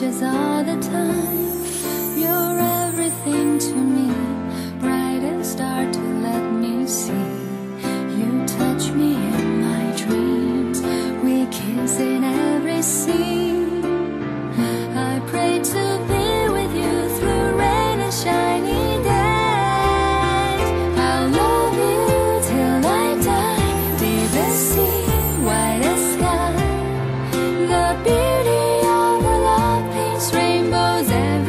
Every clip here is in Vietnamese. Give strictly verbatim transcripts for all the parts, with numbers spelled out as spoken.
just all the time. You're everything to me, brightest star to let me see. You touch me in my dreams, we kiss in every scene. I pray to be with you through rain and shiny days. I'll love you till I die, deepest sea, widest sky. The beauty of our love paints rainbows every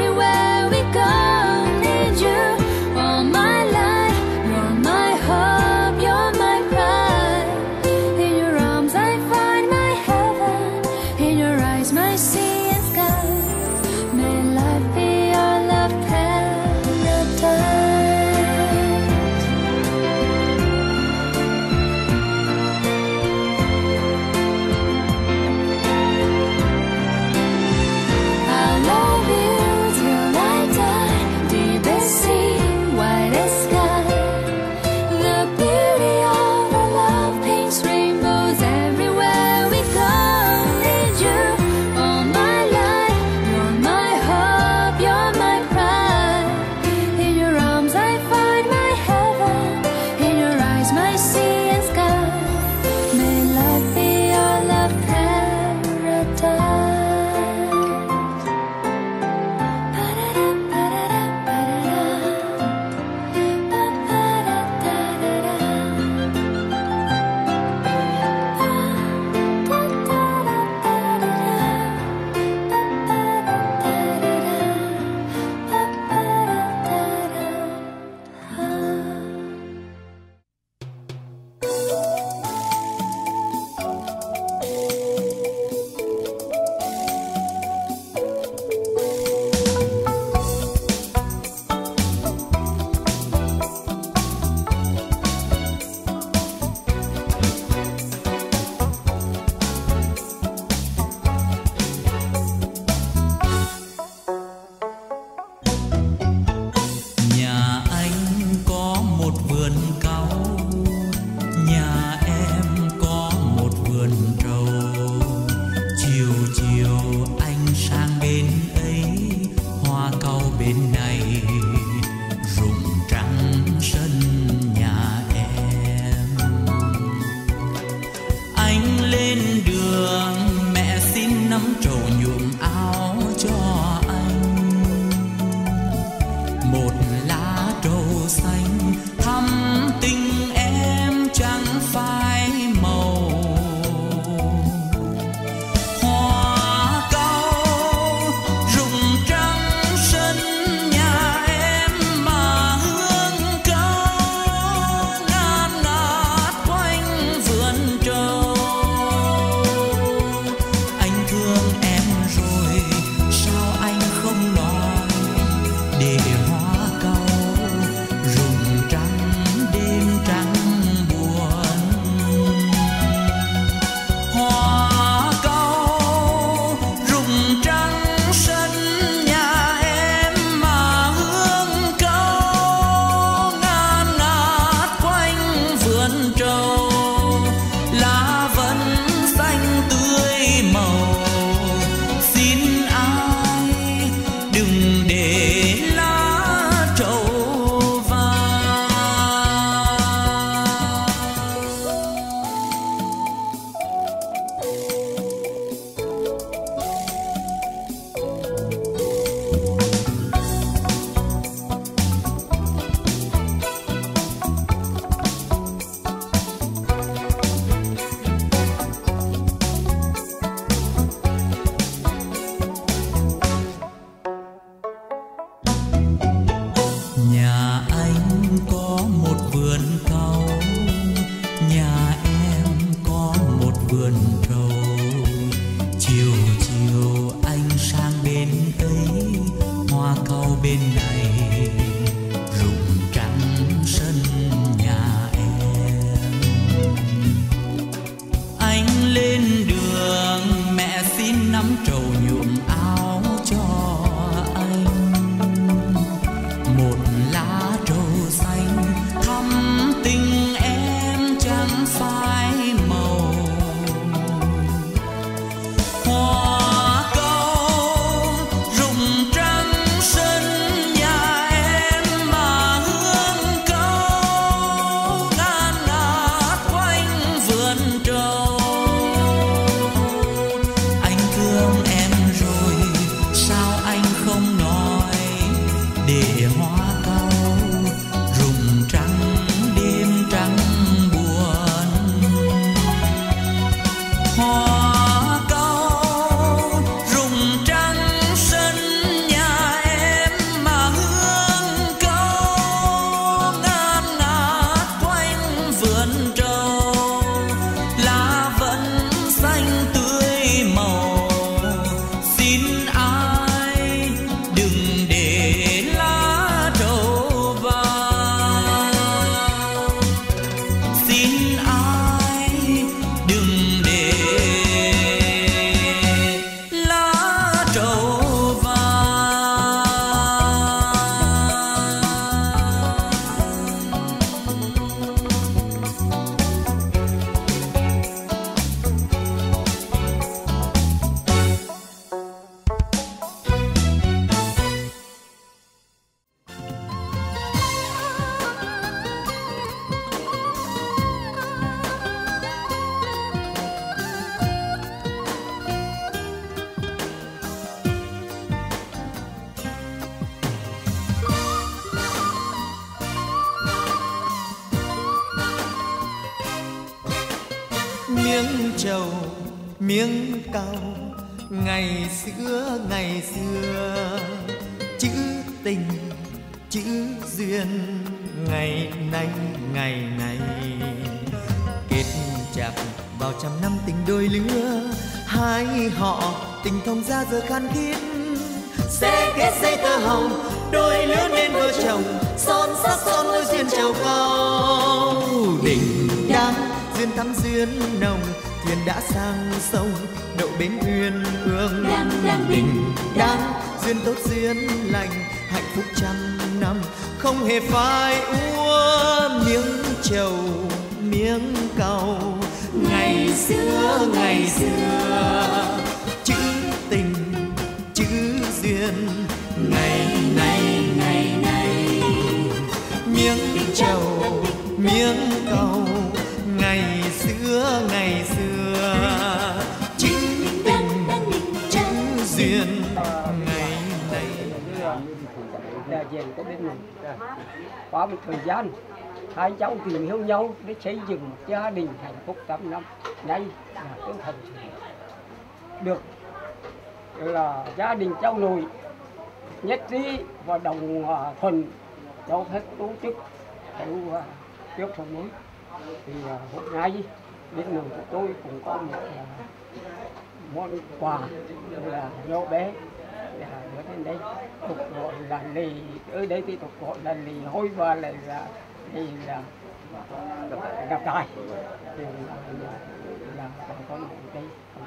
miếng trầu miếng cau ngày xưa ngày xưa, chữ tình chữ duyên ngày nay ngày nay, kết chặt vào trăm năm tình đôi lứa, hai họ tình thông ra giờ khan khít, sẽ kết dây tơ hồng đôi lứa nên vợ chồng, son sắc son môi duyên trầu cao. Đình đám duyên thắm duyên nồng, thuyền đã sang sông đậu bến uyên ương. Đình đám duyên tốt duyên lành, hạnh phúc trăm năm không hề phai úa. Miếng trầu miếng cau ngày xưa ngày xưa, chữ tình chữ duyên ngày nay ngày nay. Miếng trầu miếng cau ngày xưa ngày xưa, chữ tình chữ duyên ngày nay. Đại diện của bên mình qua một thời gian hai cháu tìm hiểu nhau để xây dựng một gia đình hạnh phúc trăm năm, nay là tinh thần được là gia đình cháu nội nhất trí và đồng thuận cho phép tổ chức theo tiếp thuận mới. Thì hôm nay bên mình của tôi cũng có một món quà là nhỏ bé là ở trên đây, tục gọi là lì, ở đây thì tục gọi là lì hôi và lại là lì là gặp tài, thì là là bà con ở đây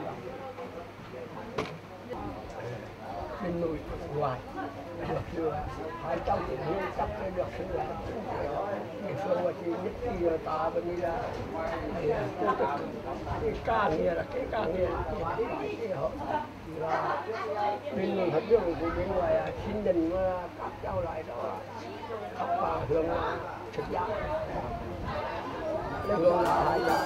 bên nội ngoài được đưa hai cháu thì hiếu chắc được sự là địa phương và chỉ nhất thì ta bên đây là cái ca nghe là cái ca nghe cái họ là bên người hết đường của bên ngoài xin đình các cháu lại đó học và hướng thực giác hướng là hai cháu.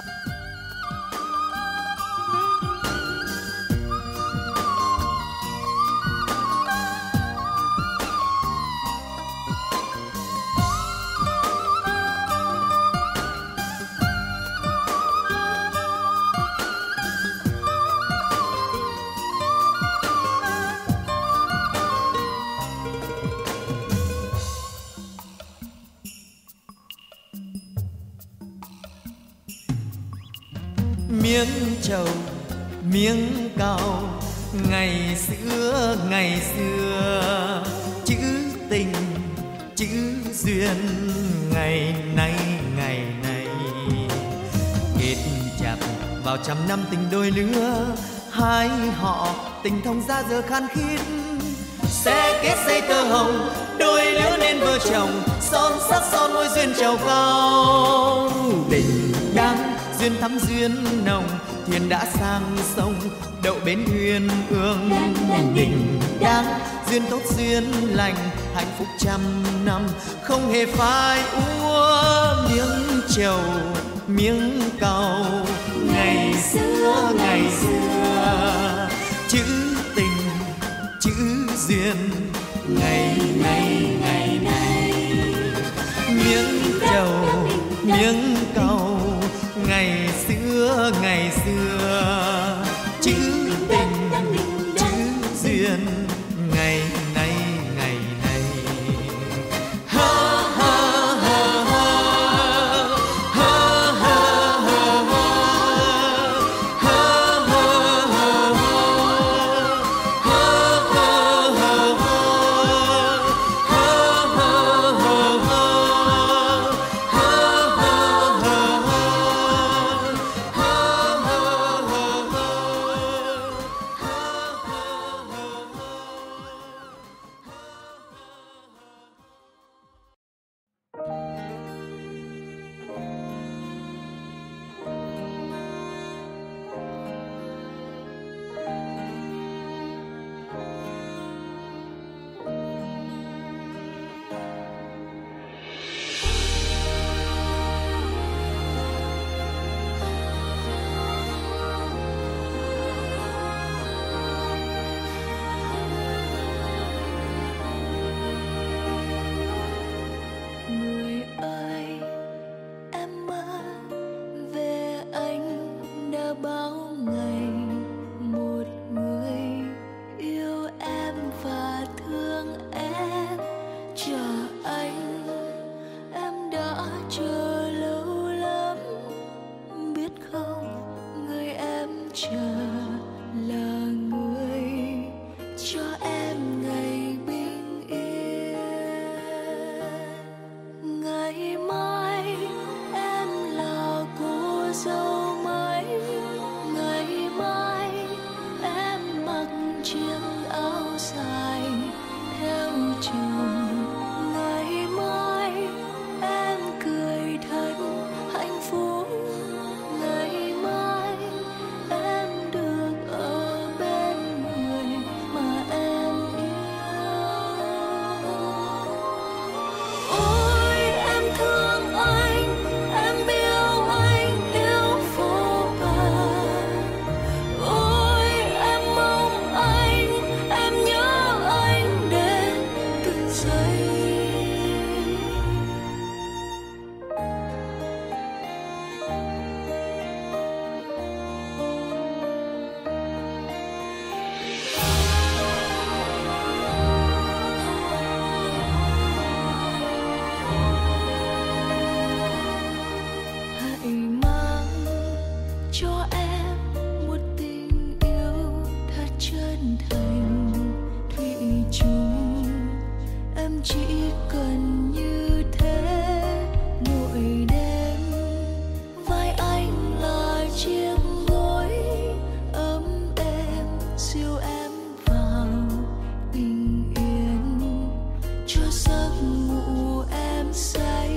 Miếng trầu miếng cau ngày xưa ngày xưa, chữ tình chữ duyên ngày nay ngày nay, kết chặt vào trăm năm tình đôi lứa, hai họ tình thông ra giờ khan khít, sẽ kết dây tơ hồng đôi lứa nên vợ chồng, son sắc son môi duyên trầu cao. Đình đám duyên thắm duyên nồng, thuyền đã sang sông đậu bến uyên ương. Đình đám duyên tốt duyên lành, hạnh phúc trăm năm không hề phai úa. Miếng trầu miếng cau ngày xưa ngày xưa, chữ tình chữ duyên ngày nay ngày nay. Miếng trầu miếng cau ngày xưa ngày xưa, chữ tình chữ duyên ngày nay ngày nay. Ha ha ha ha ha ha ha ha ha ha. chờ lâu lắm, biết không người em chờ là người cho em ngày bình yên. Ngày mai em là cô dâu mới, ngày mai em mặc chiếc áo dài theo chồng, ngày mai em cười thật hạnh phúc, ngày mai em được ở bên người mà em yêu. Ôi em thương anh, em yêu anh yêu vô bờ. Ôi em mong anh, em nhớ anh đến từng giây. Hãy mang cho em một tình yêu thật chân thành thủy chung, em chỉ cần như thế mỗi đêm. Vai anh là chiếc gối ấm êm dìu em vào bình yên, cho giấc ngủ em say.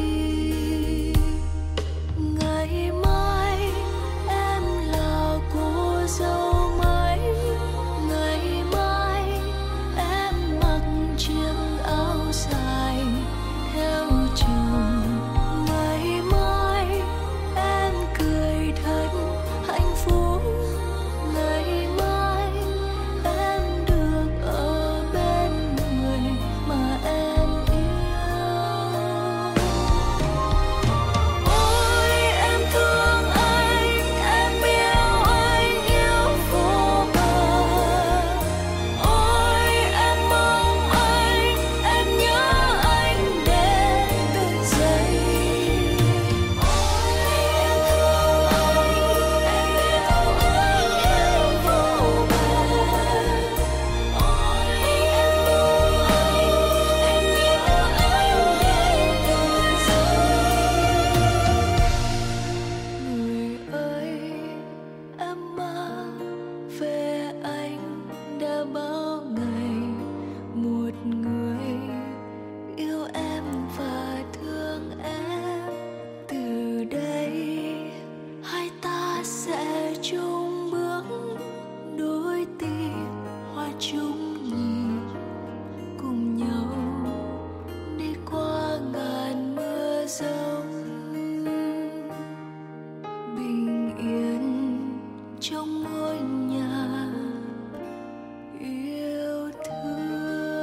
Ngày mai em là cô dâu mới, ngày mai em mặc chiếc áo dài theo chồng, ngày mai em cười thật hạnh phúc, ngày mai em được ở bên người mà em yêu. Ôi em thương anh, em yêu anh yêu vô bờ. Ôi em mong anh, em nhớ anh đến từng giây. Ôi em thương anh, em yêu anh yêu vô bờ. Ôi em mong anh, em nhớ anh đến từng giây. Người ơi, em mang về anh đã bao ngày, một người yêu em và thương em. Từ đây hai ta sẽ chung bước, đôi tim hòa chung nhịp, cùng nhau đi qua ngàn mưa giông, bình yên trong ngôi nhà yêu thương.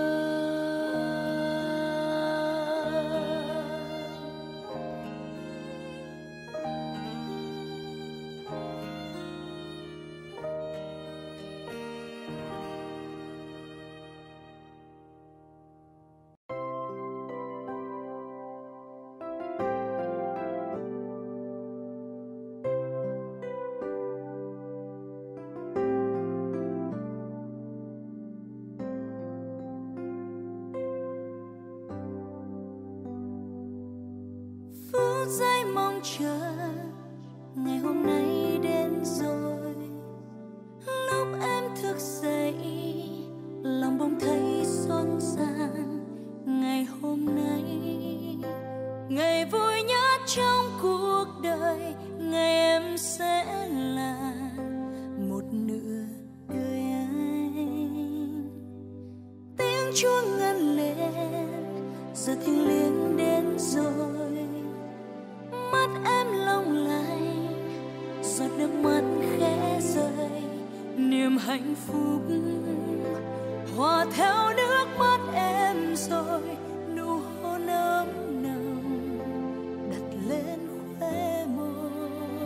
Phút giây mong chờ ngày hôm nay đến rồi, lúc em thức dậy lòng bỗng thấy xót xa. Ngày hôm nay ngày vui nhất trong cuộc đời, ngày em sẽ là một nửa đời anh. Tiếng chuông ngân lên, giờ thiêng liêng đến rồi, mắt em long lanh, giọt nước mắt khẽ rơi, niềm hạnh phúc hòa theo nước mắt em rồi. Nụ hôn ấm nồng đặt lên khóe môi,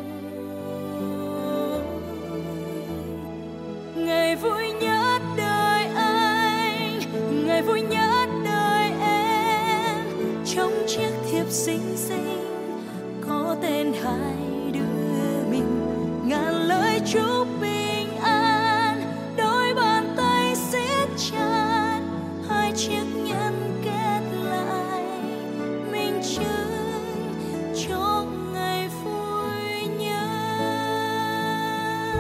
ngày vui nhất đời anh, ngày vui nhất đời em, trong chiếc thiệp xinh xinh hai đứa mình. Ngàn lời chúc bình an, đôi bàn tay siết chặt, hai chiếc nhẫn kết lại, mình chơi cho ngày vui nhất.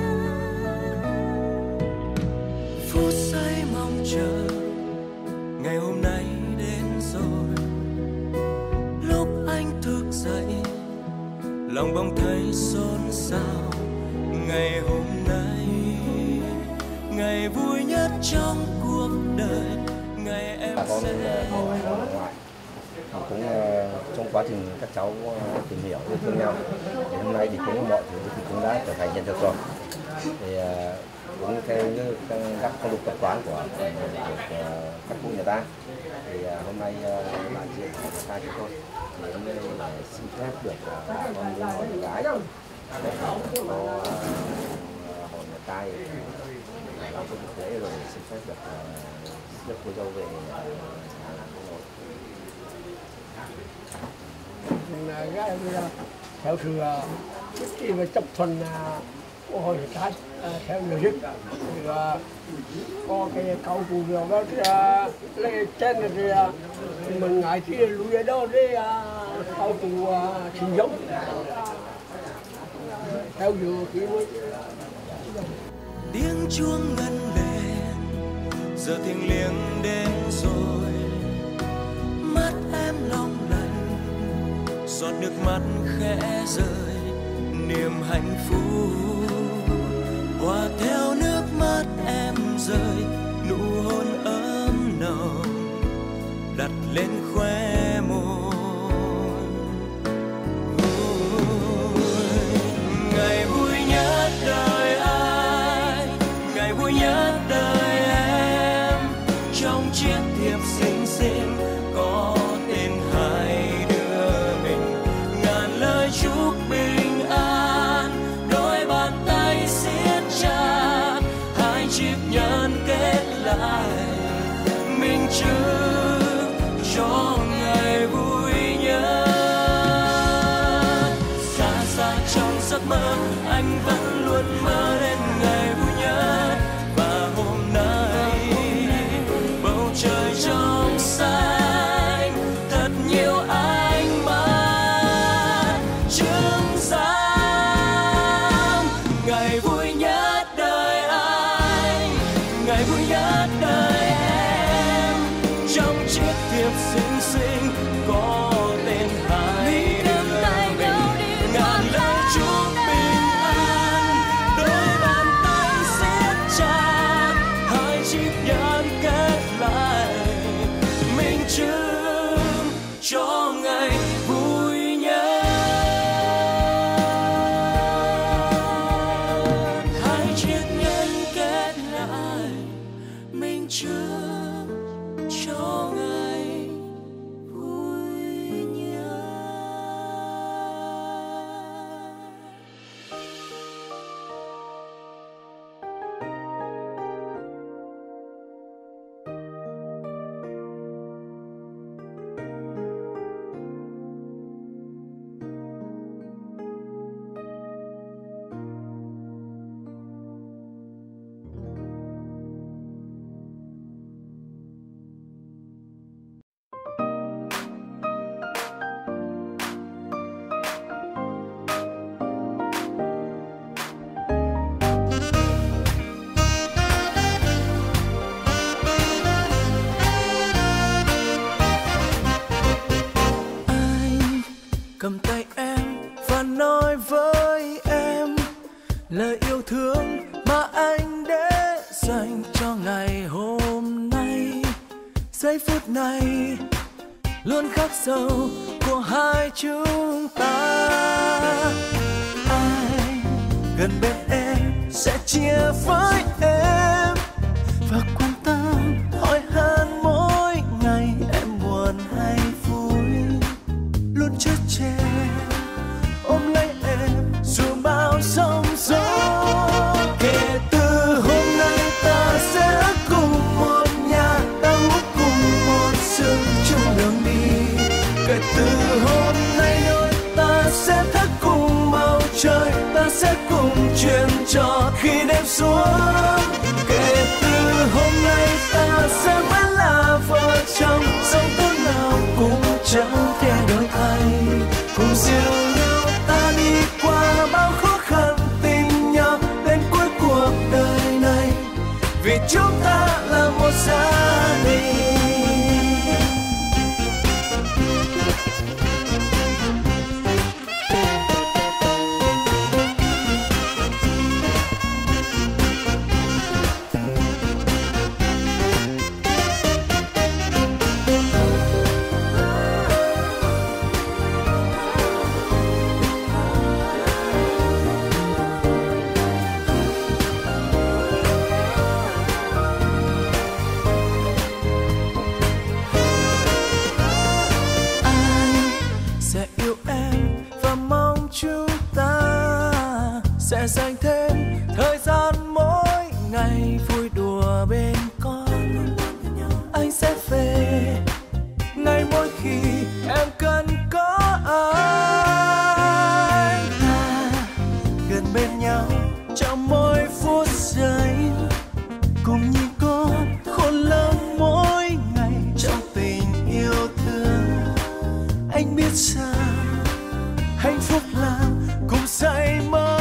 Phút giây mong chờ ngày hôm nay đến rồi. Lúc anh thức dậy, lòng bỗng thấy xôn xao. Ngày hôm nay, ngày vui nhất trong cuộc đời, ngày em bà con sẽ ở ngoại cũng uh, trong quá trình các cháu uh, tìm hiểu yêu thương nhau thì hôm nay thì cũng mọi thứ thì cũng đã trở thành hiện thực rồi. Thì uh, cũng theo như các phong tục tập quán của, của, của các cụ nhà ta thì uh, hôm nay uh, đại diện của nhà ta chúng tôi thì hôm nay là xin phép được uh, bà con bên hội nhà gái để có uh, hội nhà ta làm công việc lễ rồi xin phép được uh, được cô dâu về nhà làm công hội. Gái theo sự khi mà chấp thuận của hội nhà cái theo lời dứt thì có cái câu cụ điều đó lên trên thì mình ngại thì lùi ở đó để câu cụ sinh giống theo dự khi mới tiếng chuông ngân lên, giờ thiêng liêng đến rồi. Mắt em long lanh, giọt nước mắt khẽ rơi, niềm hạnh phúc hòa theo nước mắt em rơi. Nụ hôn ấm nồng đặt lên khóe môi. Ngày vui nhất đời anh, ngày vui nhất đời em, trong chiếc thiệp xinh xinh có tên hai đứa mình. Ngàn lời chúc bình an, đôi bàn tay siết chặt, hai chiếc nhẫn kết lại, minh chứng cho ngày vui nhất. Xa xa trong giấc mơ anh vẫn luôn mơ đến ngày vui nhất. Và hôm nay bầu trời trong xanh, thật nhiều ánh mắt chứng giám. Ngày vui nhất đời anh, ngày vui nhất đời em, trong chiếc thiệp xinh xinh có tên hai đứa mình. Ngàn lời chúc bình an, đôi bàn tay siết chặt, hai chiếc nhẫn kết lại, minh chứng cho ngày vui nhất. Hai chiếc nhẫn kết lại, minh chứng cho ngày vui nhất. Cầm tay em và nói với em lời yêu thương mà anh để dành cho ngày hôm nay. Giây phút này luôn khắc sâu của hai chúng ta. Anh gần bên em sẽ chia với em và quan tâm hỏi han mỗi ngày em buồn hay vui. Luôn chở che ôm lấy em dù bao sóng gió. Kể từ hôm nay ta sẽ cùng một nhà, ta muốn cùng một sự chung đường đi. Kể từ hôm nay đôi ta sẽ thức khi đêm xuống. Kể từ hôm nay ta sẽ vẫn là vợ chồng, sống tốt nào cũng chẳng thể đổi thay. Cùng dìu nhau ta đi qua bao khó khăn, tìm nhau đến cuối cuộc đời này, vì chúng ta là một gia đình. Sẽ dành thêm thời gian mỗi ngày vui đùa bên con. Anh sẽ về ngay mỗi khi em cần có anh. Ta gần bên nhau trong mỗi phút giây, cùng nhìn con khôn lớn mỗi ngày trong tình yêu thương. Anh biết rằng hạnh phúc là cùng say mơ.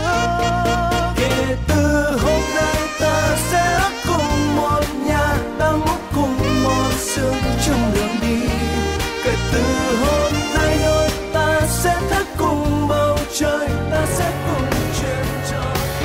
Kể từ hôm nay ta sẽ cùng một nhà, ta ngủ cùng một giường chung đường đi. Kể từ hôm nay đôi ta sẽ thức cùng bầu trời, ta sẽ cùng chuyện trò.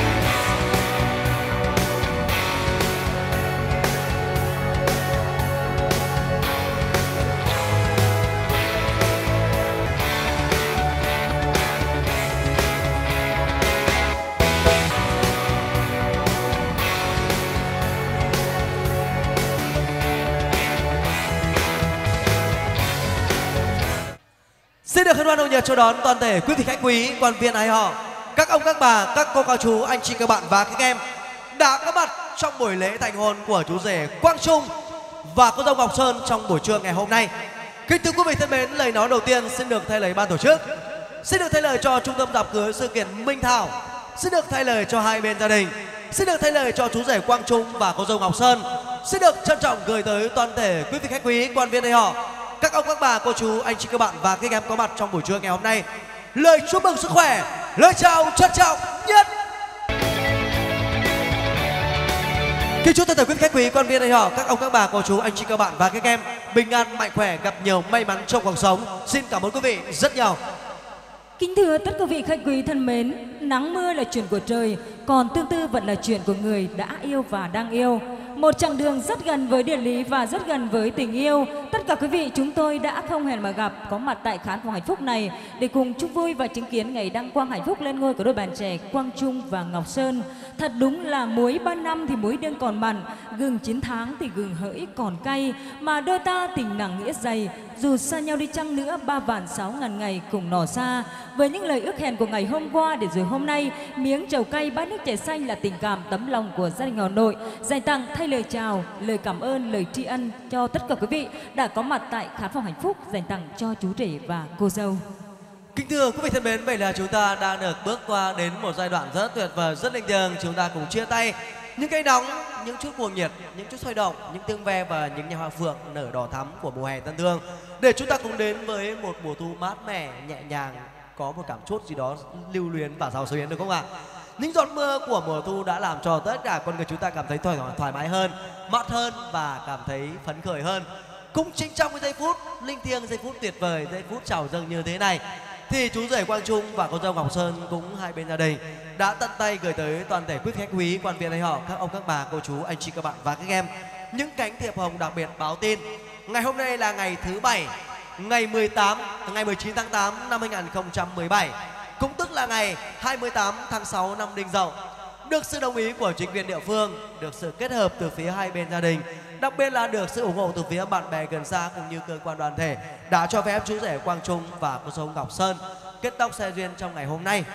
Xin được hân hoan nồng nhiệt chào đón toàn thể quý vị khách quý, quan viên ái họ, các ông các bà, các cô các chú, anh chị các bạn và các em đã có mặt trong buổi lễ thành hôn của chú rể Quang Trung và cô dâu Ngọc Sơn trong buổi trưa ngày hôm nay. Kính thưa quý vị thân mến, lời nói đầu tiên xin được thay lời ban tổ chức, xin được thay lời cho trung tâm dạp cưới sự kiện Minh Thảo, xin được thay lời cho hai bên gia đình, xin được thay lời cho chú rể Quang Trung và cô dâu Ngọc Sơn, xin được trân trọng gửi tới toàn thể quý vị khách quý, quan viên ái họ, các ông các bà cô chú anh chị các bạn và các em có mặt trong buổi trưa ngày hôm nay lời chúc mừng sức khỏe, lời chào trân trọng nhất. Kính chúc tất cả quý khách quý, quan viên ái họ, các ông các bà cô chú anh chị các bạn và các em bình an mạnh khỏe, gặp nhiều may mắn trong cuộc sống. Xin cảm ơn quý vị rất nhiều. Kính thưa tất cả quý vị khách quý thân mến, nắng mưa là chuyện của trời, còn tương tư vẫn là chuyện của người đã yêu và đang yêu. Một chặng đường rất gần với địa lý và rất gần với tình yêu. Tất cả quý vị chúng tôi đã không hẹn mà gặp, có mặt tại khán phòng hạnh phúc này để cùng chúc vui và chứng kiến ngày đăng quang hạnh phúc lên ngôi của đôi bạn trẻ Quang Trung và Ngọc Sơn. Thật đúng là muối ba năm thì muối đương còn mặn, gừng chín tháng thì gừng hỡi còn cay, mà đôi ta tình nặng nghĩa dày, dù xa nhau đi chăng nữa ba vạn sáu ngàn ngày cùng nỏ xa. Với những lời ước hẹn của ngày hôm qua để rồi hôm nay, miếng trầu cay bát nước chè xanh là tình cảm tấm lòng của gia đình Hà Nội dành tặng thay lời chào, lời cảm ơn, lời tri ân cho tất cả quý vị đã có mặt tại khán phòng hạnh phúc dành tặng cho chú rể và cô dâu. Kính thưa quý vị thân mến, vậy là chúng ta đang được bước qua đến một giai đoạn rất tuyệt vời, rất linh thiêng. Chúng ta cùng chia tay những cây nóng, những chút cuồng nhiệt, những chút sôi động, những tiếng ve và những nhà hoa phượng nở đỏ thắm của mùa hè tân thương, để chúng ta cùng đến với một mùa thu mát mẻ, nhẹ nhàng, có một cảm chút gì đó lưu luyến và giàu xuyến, được không ạ? Những giọt mưa của mùa thu đã làm cho tất cả con người chúng ta cảm thấy thoải thoải mái hơn, mát hơn và cảm thấy phấn khởi hơn. Cũng chính trong cái giây phút linh thiêng, giây phút tuyệt vời, giây phút chào dâng như thế này, thì chú rể Quang Trung và cô dâu Ngọc Sơn cũng hai bên gia đình đã tận tay gửi tới toàn thể quý khách quý, quan viên ái họ, các ông các bà cô chú anh chị các bạn và các em những cánh thiệp hồng đặc biệt báo tin. Ngày hôm nay là ngày thứ bảy, ngày mười tám, ngày mười chín tháng tám năm hai nghìn không trăm mười bảy, cũng tức là ngày hai mươi tám tháng sáu năm Đinh Dậu. Được sự đồng ý của chính quyền địa phương, được sự kết hợp từ phía hai bên gia đình, đặc biệt là được sự ủng hộ từ phía bạn bè gần xa cũng như cơ quan đoàn thể, đã cho phép chú rể Quang Trung và cô dâu Ngọc Sơn kết tóc xe duyên trong ngày hôm nay.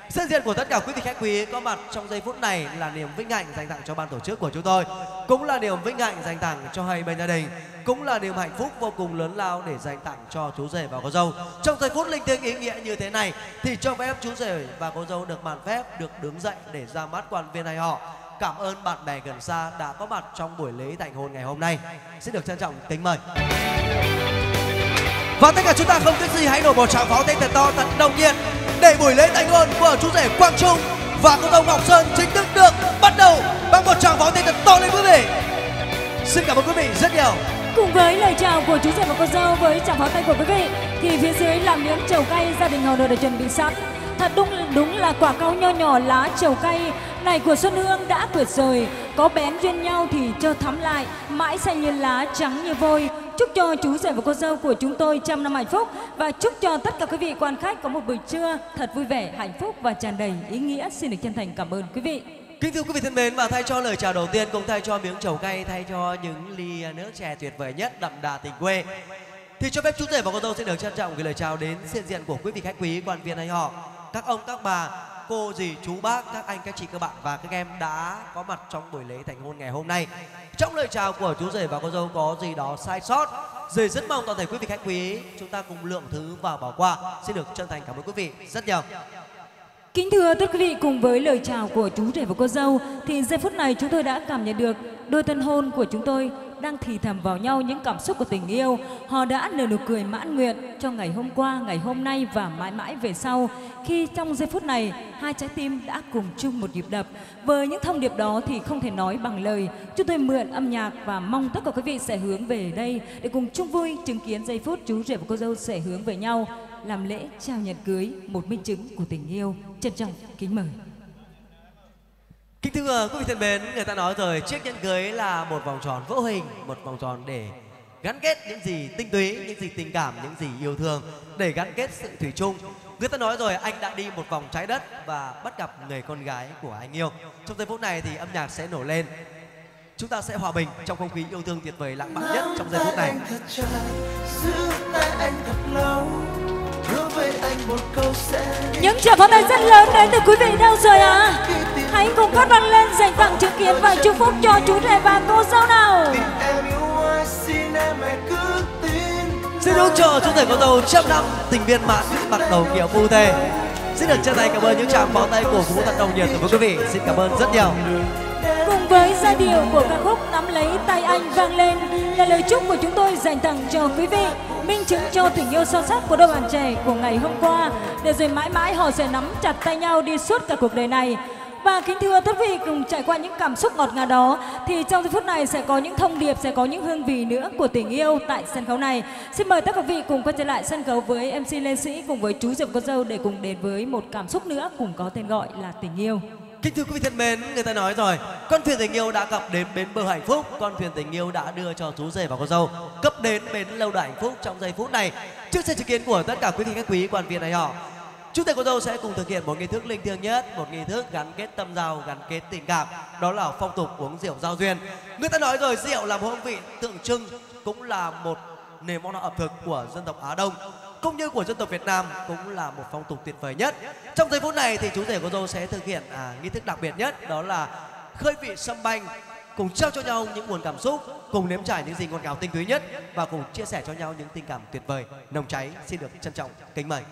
Sự diện của tất cả quý vị khách quý có mặt trong giây phút này là niềm vinh hạnh dành tặng cho ban tổ chức của chúng tôi, cũng là niềm vinh hạnh dành tặng cho hai bên gia đình, cũng là niềm hạnh phúc vô cùng lớn lao để dành tặng cho chú rể và cô dâu. Trong giây phút linh thiêng ý nghĩa như thế này thì cho phép chú rể và cô dâu được màn phép được đứng dậy để ra mắt quan viên hay họ. Cảm ơn bạn bè gần xa đã có mặt trong buổi lễ thành hôn ngày hôm nay. Xin được trân trọng kính mời. Và tất cả chúng ta không tiếc gì hãy nổ một tràng pháo tay thật to, thật nồng nhiệt để buổi lễ thành hôn của chú rể Quang Trung và cô dâu Ngọc Sơn chính thức được bắt đầu bằng một tràng pháo tay thật to lên quý vị. Xin cảm ơn quý vị rất nhiều. Cùng với lời chào của chú rể và cô dâu với tràng pháo tay của quý vị thì phía dưới làm miếng trầu cay gia đình Hầu Đời đã chuẩn bị sẵn. Thật đúng đúng là quả cau nho nhỏ lá trầu cay này của Xuân Hương đã tuyệt rồi. Có bén duyên nhau thì cho thắm lại, mãi xanh như lá, trắng như vôi. Chúc cho chú rể và cô dâu của chúng tôi trăm năm hạnh phúc và chúc cho tất cả quý vị quan khách có một buổi trưa thật vui vẻ, hạnh phúc và tràn đầy ý nghĩa. Xin được chân thành cảm ơn quý vị. Kính thưa quý vị thân mến, và thay cho lời chào đầu tiên cũng thay cho miếng trầu cay, thay cho những ly nước chè tuyệt vời nhất đậm đà tình quê, thì cho phép chú rể và cô dâu sẽ được trân trọng gửi lời chào đến diện diện của quý vị khách quý, quan viên hay họ, các ông các bà, cô dì chú bác, các anh các chị các bạn và các em đã có mặt trong buổi lễ thành hôn ngày hôm nay. Trong lời chào của chú rể và cô dâu có gì đó sai sót, rể rất mong toàn thể quý vị khách quý chúng ta cùng lượng thứ và bỏ qua. Xin được chân thành cảm ơn quý vị rất nhiều. Kính thưa tất quý vị, cùng với lời chào của chú rể và cô dâu thì giây phút này chúng tôi đã cảm nhận được đôi tân hôn của chúng tôi đang thì thầm vào nhau những cảm xúc của tình yêu. Họ đã nở nụ cười mãn nguyện cho ngày hôm qua, ngày hôm nay và mãi mãi về sau. Khi trong giây phút này hai trái tim đã cùng chung một nhịp đập. Với những thông điệp đó thì không thể nói bằng lời. Chúng tôi mượn âm nhạc và mong tất cả quý vị sẽ hướng về đây để cùng chung vui chứng kiến giây phút chú rể và cô dâu sẽ hướng về nhau làm lễ trao nhận cưới, một minh chứng của tình yêu. Trân trọng kính mời. Kính thưa quý vị thân mến, người ta nói rồi, chiếc nhẫn cưới là một vòng tròn vô hình, một vòng tròn để gắn kết những gì tinh túy, những gì tình cảm, những gì yêu thương, để gắn kết sự thủy chung. Người ta nói rồi, anh đã đi một vòng trái đất và bắt gặp người con gái của anh yêu. Trong giây phút này thì âm nhạc sẽ nổ lên. Chúng ta sẽ hòa bình trong không khí yêu thương tuyệt vời lãng mạn nhất trong giây phút này. Những tràng pháo tay rất lớn đến từ quý vị đâu rồi ạ? À? Hãy cùng cất vang lên dành tặng chứng kiến và chúc phúc cho chú rể và cô dâu nào. Xin chúc cho chú rể cô dâu trăm năm tình viên mãn, bắt đầu kiểu phu thề. Xin được chân thành cảm ơn những tràng pháo tay cổ vũ thật nồng nhiệt từ quý vị. Xin cảm ơn rất nhiều. Cùng với giai điệu của ca khúc Nắm Lấy Tay Anh vang lên là lời chúc của chúng tôi dành tặng cho quý vị, minh chứng cho tình yêu sâu sắc của đôi bạn trẻ của ngày hôm qua, để rồi mãi mãi họ sẽ nắm chặt tay nhau đi suốt cả cuộc đời này. Và kính thưa tất quý vị, cùng trải qua những cảm xúc ngọt ngào đó thì trong giây phút này sẽ có những thông điệp, sẽ có những hương vị nữa của tình yêu tại sân khấu này. Xin mời tất cả quý vị cùng quay trở lại sân khấu với em xê Lê Sĩ cùng với chú rể cô dâu để cùng đến với một cảm xúc nữa cùng có tên gọi là tình yêu. Kính thưa quý vị thân mến, người ta nói rồi, con thuyền tình yêu đã cập đến bến bờ hạnh phúc, con thuyền tình yêu đã đưa cho chú rể và cô dâu cập đến bến lâu đài hạnh phúc trong giây phút này. Trước sự chứng kiến của tất cả quý vị khách quý, quan viên này họ, chú rể cô dâu sẽ cùng thực hiện một nghi thức linh thiêng nhất, một nghi thức gắn kết tâm giao, gắn kết tình cảm, đó là phong tục uống rượu giao duyên. Người ta nói rồi, rượu là một hương vị tượng trưng, cũng là một nền món ăn ẩm thực của dân tộc Á Đông, cũng như của dân tộc Việt Nam, cũng là một phong tục tuyệt vời nhất. Trong giây phút này thì chú rể cô dâu sẽ thực hiện à, nghi thức đặc biệt nhất, đó là khơi vị sâm banh, cùng trao cho nhau những nguồn cảm xúc, cùng nếm trải những gì ngọt ngào tinh túy nhất và cùng chia sẻ cho nhau những tình cảm tuyệt vời nồng cháy. Xin được trân trọng kính mời.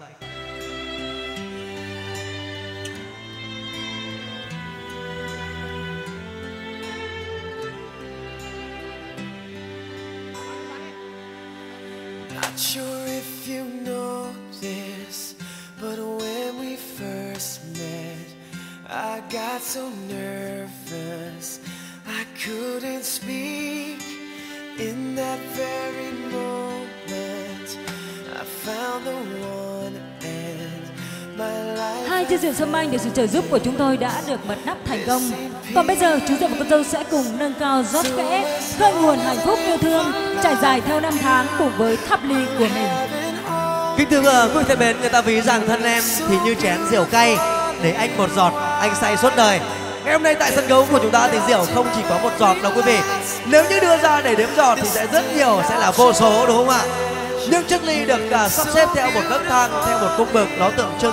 Not sure if you know this, but when we first met, I got so nervous I couldn't speak. In that very moment, I found the one and my life. Hai chiếc rượu sâm anh được sự trợ giúp của chúng tôi đã được bật nắp thành công. Còn bây giờ chú rể và cô dâu sẽ cùng nâng cao rót kẽ, khơi nguồn hạnh phúc yêu thương trải dài theo năm tháng cùng với tháp ly của mình. Kính thưa quý vị thân mến, người ta ví rằng thân em thì như chén rượu cay, để anh một giọt anh say suốt đời. Ngày hôm nay tại sân khấu của chúng ta thì rượu không chỉ có một giọt đâu quý vị. Nếu như đưa ra để đếm giọt thì sẽ rất nhiều, sẽ là vô số, đúng không ạ? Nhưng chiếc ly được uh, sắp xếp theo một nấc thang, theo một cung bậc, nó tượng trưng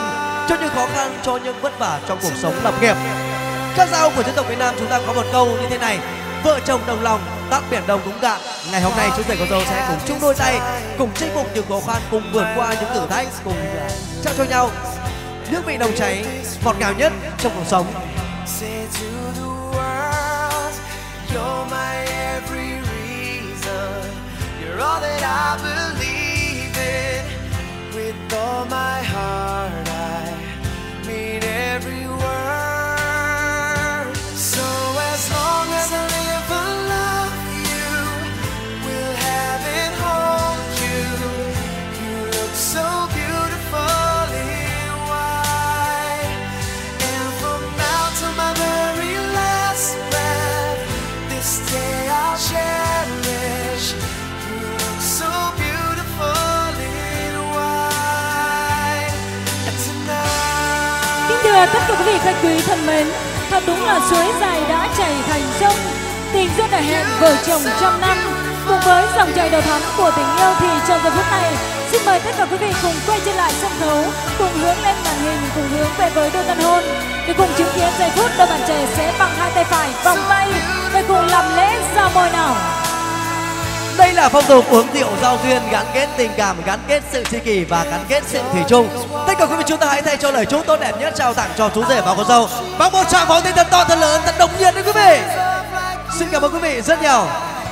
cho những khó khăn, cho những vất vả trong cuộc sống lập nghiệp. Các dao của dân tộc Việt Nam chúng ta có một câu như thế này: vợ chồng đồng lòng, tát biển đông cũng cạn. Ngày hôm nay chú rể cô dâu sẽ cùng chung đôi tay, cùng chinh phục những khó khăn, cùng vượt qua những thử thách, cùng trao cho nhau những vị nồng cháy ngọt ngào nhất trong cuộc sống. Say to the world, you're my every reason. You're all that I believe in. With all my heart, I mean every word. So as long as I live, I love you. We'll have it, hold you. You look so beautifully white. And from now to my very last breath, this day I'll cherish. You look so beautifully white. And tonight, Kính thưa tất cả quý vị khách quý thân mến, thật đúng là suối dài đã chảy thành sông, tình duyên đã hẹn vợ chồng trăm năm. Cùng với dòng chảy đầu thắm của tình yêu thì trong giờ phút này, xin mời tất cả quý vị cùng quay trở lại sân khấu, cùng hướng lên màn hình, cùng hướng về với đôi tân hôn, để cùng chứng kiến giây phút đôi bạn trẻ sẽ bằng hai tay phải vòng tay để cùng làm lễ giao môi nào. Đây là phong tục uống rượu giao duyên, gắn kết tình cảm, gắn kết sự tri kỷ và gắn kết sự thủy chung. Tất cả quý vị chúng ta hãy thay cho lời chúc tốt đẹp nhất trao tặng cho chú rể và cô dâu bằng một tràng pháo tay thật to, thật lớn, thật đồng nhiệt đấy quý vị. Xin cảm ơn quý vị rất nhiều.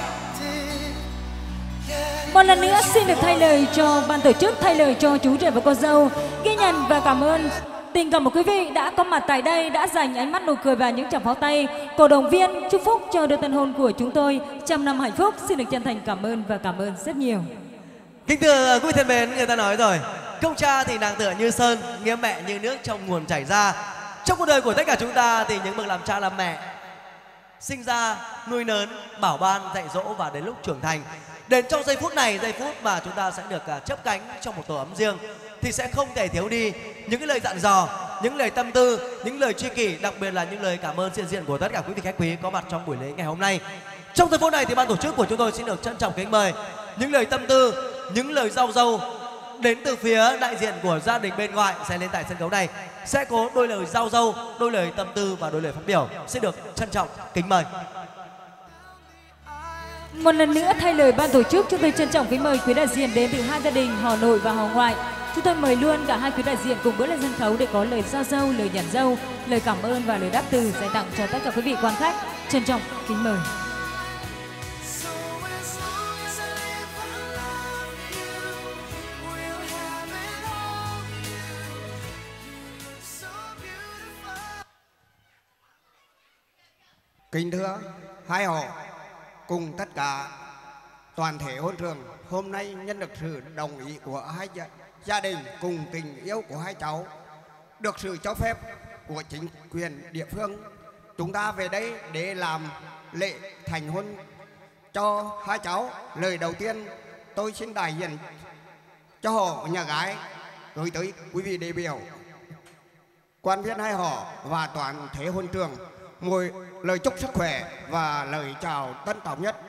Một lần nữa xin được thay lời cho ban tổ chức, thay lời cho chú rể và cô dâu, ghi nhận và cảm ơn tình cảm của quý vị đã có mặt tại đây, đã dành ánh mắt nụ cười và những tràng pháo tay cổ động viên chúc phúc cho đôi tân hôn của chúng tôi trăm năm hạnh phúc. Xin được chân thành cảm ơn và cảm ơn rất nhiều. Kính thưa quý vị thân mến, người ta nói rồi, công cha thì nàng tựa như sơn, nghĩa mẹ như nước trong nguồn chảy ra. Trong cuộc đời của tất cả chúng ta thì những bậc làm cha làm mẹ sinh ra, nuôi nấng, bảo ban, dạy dỗ và đến lúc trưởng thành, đến trong giây phút này, giây phút mà chúng ta sẽ được chắp cánh trong một tổ ấm riêng, thì sẽ không thể thiếu đi những cái lời dặn dò, những lời tâm tư, những lời tri kỷ, đặc biệt là những lời cảm ơn hiện diện của tất cả quý vị khách quý có mặt trong buổi lễ ngày hôm nay. Trong giây phút này thì ban tổ chức của chúng tôi xin được trân trọng kính mời những lời tâm tư, những lời rau dâu đến từ phía đại diện của gia đình bên ngoại sẽ lên tại sân khấu này, sẽ có đôi lời rau dâu, đôi lời tâm tư và đôi lời phát biểu. Xin được trân trọng kính mời. Một lần nữa thay lời ban tổ chức, chúng tôi trân trọng kính mời quý đại diện đến từ hai gia đình họ nội và họ ngoại. Chúng tôi mời luôn cả hai quý đại diện cùng bước lên sân khấu để có lời giao dâu, lời nhận dâu, lời cảm ơn và lời đáp từ dành tặng cho tất cả quý vị quan khách. Trân trọng kính mời. Kính thưa hai họ cùng tất cả toàn thể hôn trường, hôm nay nhân được sự đồng ý của hai gia, gia đình cùng tình yêu của hai cháu, được sự cho phép của chính quyền địa phương, chúng ta về đây để làm lễ thành hôn cho hai cháu. Lời đầu tiên tôi xin đại diện cho họ nhà gái gửi tới quý vị đại biểu, quan viên hai họ và toàn thể hôn trường một lời chúc sức khỏe và lời chào tân trọng nhất.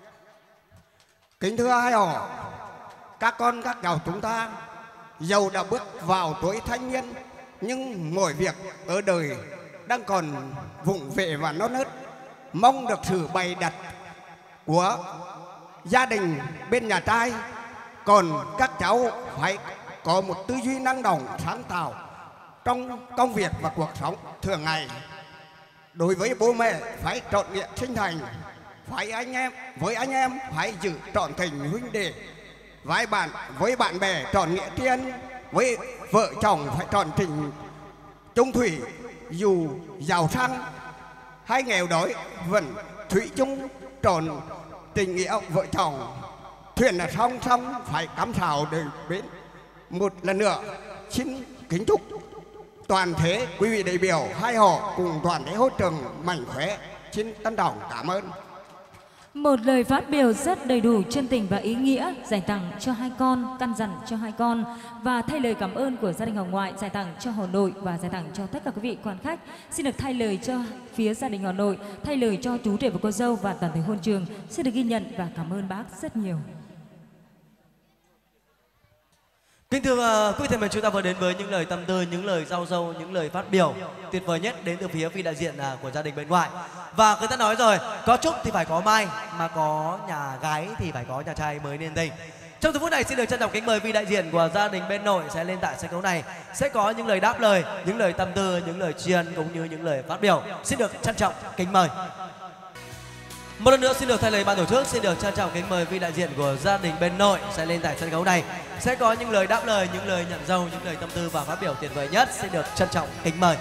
Kính thưa hai họ, các con các cháu chúng ta dầu đã bước vào tuổi thanh niên, nhưng mọi việc ở đời đang còn vụng về và non nớt, mong được sự bày đặt của gia đình bên nhà trai. Còn các cháu phải có một tư duy năng động, sáng tạo trong công việc và cuộc sống thường ngày. Đối với bố mẹ phải trọn nghĩa sinh thành, phải anh em với anh em phải giữ trọn tình huynh đệ, với bạn với bạn bè trọn nghĩa tri ân, với vợ chồng phải trọn tình chung thủy. Dù giàu sang hay nghèo đói vẫn thủy chung trọn tình nghĩa vợ chồng. Thuyền là song song phải cắm sào để bến. Một lần nữa xin kính chúc toàn thể quý vị đại biểu hai họ cùng toàn thể hỗ trường mạnh khỏe. Xin trân trọng cảm ơn. Một lời phát biểu rất đầy đủ, chân tình và ý nghĩa dành tặng cho hai con, căn dặn cho hai con, và thay lời cảm ơn của gia đình họ ngoại dành tặng cho họ nội và dành tặng cho tất cả quý vị quan khách. Xin được thay lời cho phía gia đình họ nội, thay lời cho chú rể và cô dâu và toàn thể hôn trường. Xin được ghi nhận và cảm ơn bác rất nhiều. Kính thưa uh, quý vị thân mến, chúng ta vừa đến với những lời tâm tư, những lời giao dâu, những lời phát biểu tuyệt vời nhất đến từ phía vị đại diện uh, của gia đình bên ngoài. Và người ta nói rồi, có chúc thì phải có mai, mà có nhà gái thì phải có nhà trai mới nên tình. Trong giờ phút này xin được trân trọng kính mời vị đại diện của gia đình bên nội sẽ lên tại sân khấu này, sẽ có những lời đáp lời, những lời tâm tư, những lời tri ân cũng như những lời phát biểu. Xin được trân trọng kính mời. Một lần nữa xin được thay lời ban tổ chức, xin được trân trọng kính mời vị đại diện của gia đình bên nội sẽ lên tại sân khấu này, sẽ có những lời đáp lời, những lời nhận dâu, những lời tâm tư và phát biểu tuyệt vời nhất. Xin được trân trọng kính mời.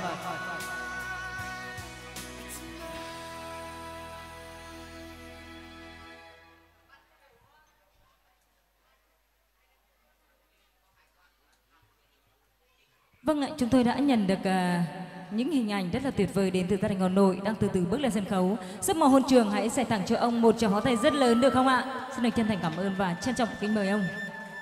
Vâng ạ, chúng tôi đã nhận được uh, những hình ảnh rất là tuyệt vời đến từ gia đình ông nội đang từ từ bước lên sân khấu. Rất mong hôn trường hãy dành tặng cho ông một tràng pháo tay rất lớn được không ạ? Xin được chân thành cảm ơn và trân trọng kính mời ông.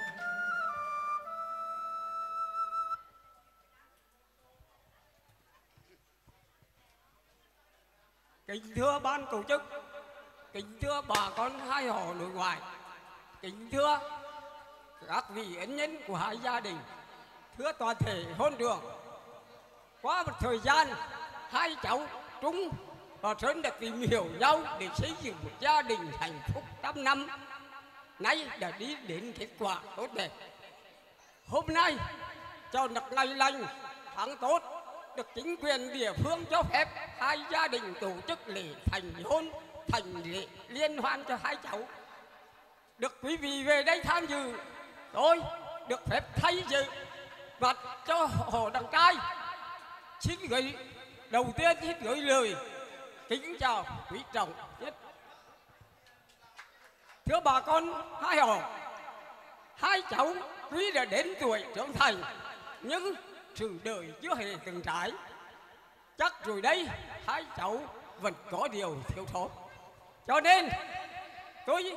Kính thưa ban tổ chức, kính thưa bà con hai họ nội ngoại, kính thưa các vị ân nhân của hai gia đình, thưa toàn thể hôn trường. Qua một thời gian, hai cháu Trung và Sơn đã tìm hiểu nhau để xây dựng một gia đình hạnh phúc trăm năm. Nay đã đi đến kết quả tốt đẹp. Hôm nay, chọn được ngày lành, tháng tốt, được chính quyền địa phương cho phép hai gia đình tổ chức lễ thành hôn, thành lễ liên hoan cho hai cháu. Được quý vị về đây tham dự, tôi được phép thay dự mặt cho họ đàn trai. Xin gửi đầu tiên xin gửi lời kính chào quý trọng nhất. Thưa bà con hai họ, hai cháu tuy đã đến tuổi trưởng thành nhưng sự đời chưa hề từng trải. Chắc rồi đây hai cháu vẫn có điều thiếu thốn. Cho nên tôi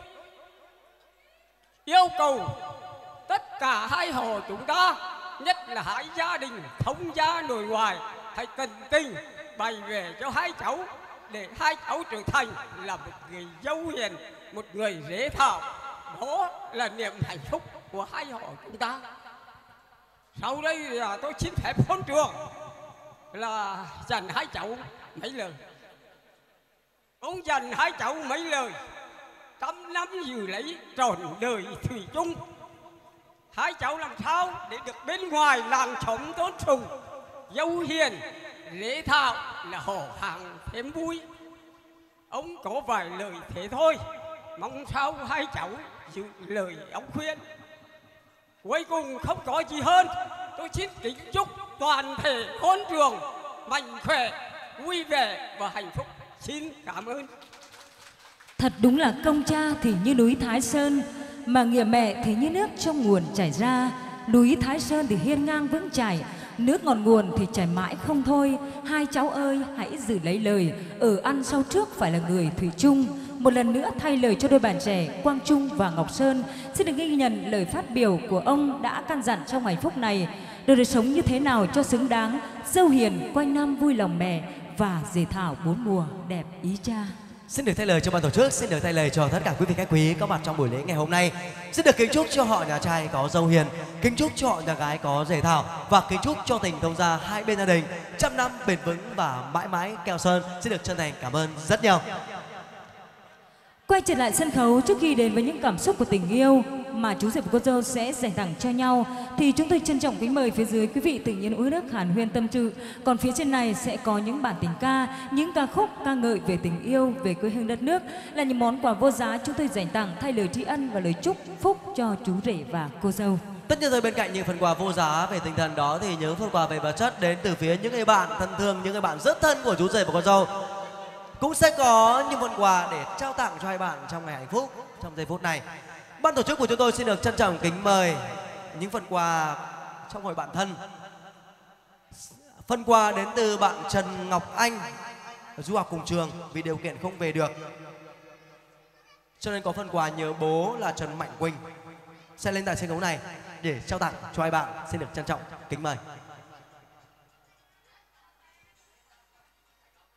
yêu cầu tất cả hai họ chúng ta, nhất là hai gia đình thông gia nội ngoại, hãy cần tình bày về cho hai cháu để hai cháu trở thành là một người dâu hiền, một người dễ thảo. Đó là niềm hạnh phúc của hai họ chúng ta. Sau đây là tôi xin phép hôn trường là dành hai cháu mấy lời. Ông dành hai cháu mấy lời: trăm năm giữ lấy trọn đời thủy chung. Hai cháu làm sao để được bên ngoài làng xóm tôn sùng, dâu hiền, lễ thảo là họ hàng thêm vui. Ông có vài lời thế thôi, mong sao hai cháu giữ lời ông khuyên. Cuối cùng không có gì hơn, tôi xin kính chúc toàn thể hôn trường mạnh khỏe, vui vẻ và hạnh phúc. Xin cảm ơn. Thật đúng là công cha thì như núi Thái Sơn, mà nghĩa mẹ thì như nước trong nguồn chảy ra. Núi Thái Sơn thì hiên ngang vững chảy, nước ngọn nguồn thì chảy mãi không thôi. Hai cháu ơi hãy giữ lấy lời, ở ăn sau trước phải là người thủy chung. Một lần nữa thay lời cho đôi bạn trẻ Quang Trung và Ngọc Sơn, xin được ghi nhận lời phát biểu của ông đã căn dặn trong hạnh phúc này. Đời sống như thế nào cho xứng đáng, dâu hiền quanh năm vui lòng mẹ, và dề thảo bốn mùa đẹp ý cha. Xin được thay lời cho ban tổ chức, xin được thay lời cho tất cả quý vị khách quý có mặt trong buổi lễ ngày hôm nay. Xin được kính chúc cho họ nhà trai có dâu hiền, kính chúc cho họ nhà gái có rể thảo, và kính chúc cho tình thông gia hai bên gia đình trăm năm bền vững và mãi mãi keo sơn. Xin được chân thành cảm ơn rất nhiều. Quay trở lại sân khấu, trước khi đến với những cảm xúc của tình yêu mà chú rể và cô dâu sẽ dành tặng cho nhau, thì chúng tôi trân trọng kính mời phía dưới quý vị tự nhiên uống nước hàn huyên tâm sự. Còn phía trên này sẽ có những bản tình ca, những ca khúc ca ngợi về tình yêu, về quê hương đất nước, là những món quà vô giá chúng tôi dành tặng thay lời tri ân và lời chúc phúc cho chú rể và cô dâu. Tất nhiên rồi, bên cạnh những phần quà vô giá về tinh thần đó thì nhớ phần quà về vật chất đến từ phía những người bạn thân thương, những người bạn rất thân của chú rể và cô dâu cũng sẽ có những phần quà để trao tặng cho hai bạn trong ngày hạnh phúc, trong giây phút này. Ban tổ chức của chúng tôi xin được trân trọng kính mời những phần quà trong hội bạn thân. Phần quà đến từ bạn Trần Ngọc Anh, du học cùng trường vì điều kiện không về được, cho nên có phần quà nhớ bố là Trần Mạnh Quỳnh sẽ lên tại sân khấu này để trao tặng cho hai bạn. Xin được trân trọng kính mời.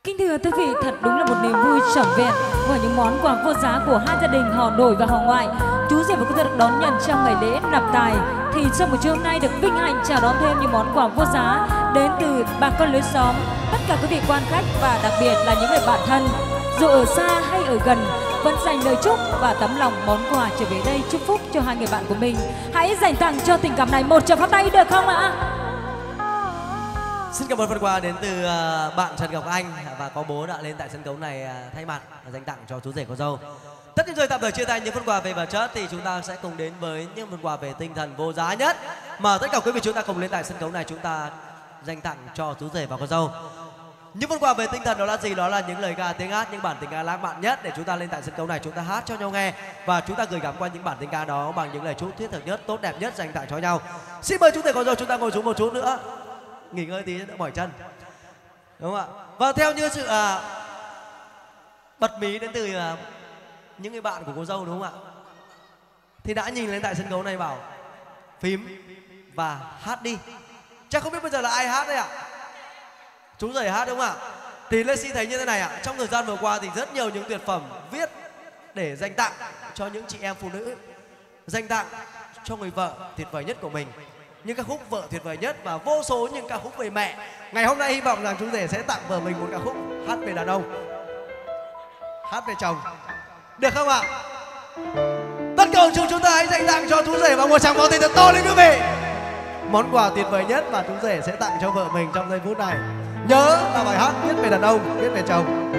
Kính thưa quý vị, thật đúng là một niềm vui trọn vẹn với những món quà vô giá của hai gia đình họ nội và họ ngoại. Chú rể và cô dâu được đón nhận trong ngày lễ nạp tài. Thì trong buổi trưa hôm nay được vinh hạnh chào đón thêm những món quà vô giá đến từ bà con lối xóm, tất cả quý vị quan khách và đặc biệt là những người bạn thân, dù ở xa hay ở gần, vẫn dành lời chúc và tấm lòng món quà trở về đây chúc phúc cho hai người bạn của mình. Hãy dành tặng cho tình cảm này một tràng pháo tay được không ạ? Xin cảm ơn phần quà đến từ uh, bạn Trần Ngọc Anh và có bố đã lên tại sân khấu này uh, thay mặt và dành tặng cho chú rể cô dâu. Tất nhiên rồi, tạm thời chia tay những phần quà về vật chất thì chúng ta sẽ cùng đến với những phần quà về tinh thần vô giá nhất mà tất cả quý vị chúng ta cùng lên tại sân khấu này chúng ta dành tặng cho chú rể và cô dâu. Những phần quà về tinh thần đó là gì? Đó là những lời ca tiếng hát, những bản tình ca lãng mạn nhất để chúng ta lên tại sân khấu này chúng ta hát cho nhau nghe và chúng ta gửi gắm qua những bản tình ca đó bằng những lời chúc thiết thực nhất, tốt đẹp nhất dành tặng cho nhau. Xin mời chú rể cô dâu chúng ta ngồi xuống một chút nữa, nghỉ ngơi tí đỡ mỏi chân, đúng không ạ? Và theo như sự à, bật mí đến từ à, những người bạn của cô dâu, đúng không ạ? Thì đã nhìn lên tại sân khấu này bảo phím và hát đi. Chắc không biết bây giờ là ai hát đây ạ? Chú rể hát đúng không ạ? Thì Lê Si thấy như thế này ạ, trong thời gian vừa qua thì rất nhiều những tuyệt phẩm viết để dành tặng cho những chị em phụ nữ, dành tặng cho người vợ tuyệt vời nhất của mình, những ca khúc vợ tuyệt vời nhất và vô số những ca khúc về mẹ. Ngày hôm nay hy vọng rằng chú rể sẽ tặng vợ mình một ca khúc hát về đàn ông, hát về chồng, được không ạ? Tất cả chúng chúng ta hãy dành tặng cho chú rể và một tràng pháo tay thật to lên quý vị. Món quà tuyệt vời nhất mà chú rể sẽ tặng cho vợ mình trong giây phút này, nhớ là bài hát viết về đàn ông, viết về chồng.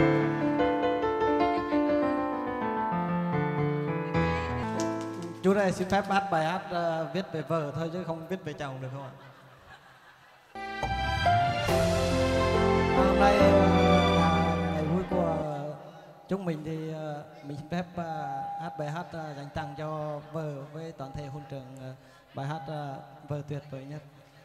Chú này xin phép hát bài hát uh, viết về vợ thôi chứ không viết về chồng được không ạ? À, hôm nay uh, là ngày vui của chúng mình thì uh, mình xin phép uh, hát bài hát uh, dành tặng cho vợ với toàn thể hôn trường, uh, bài hát uh, vợ tuyệt vời nhất.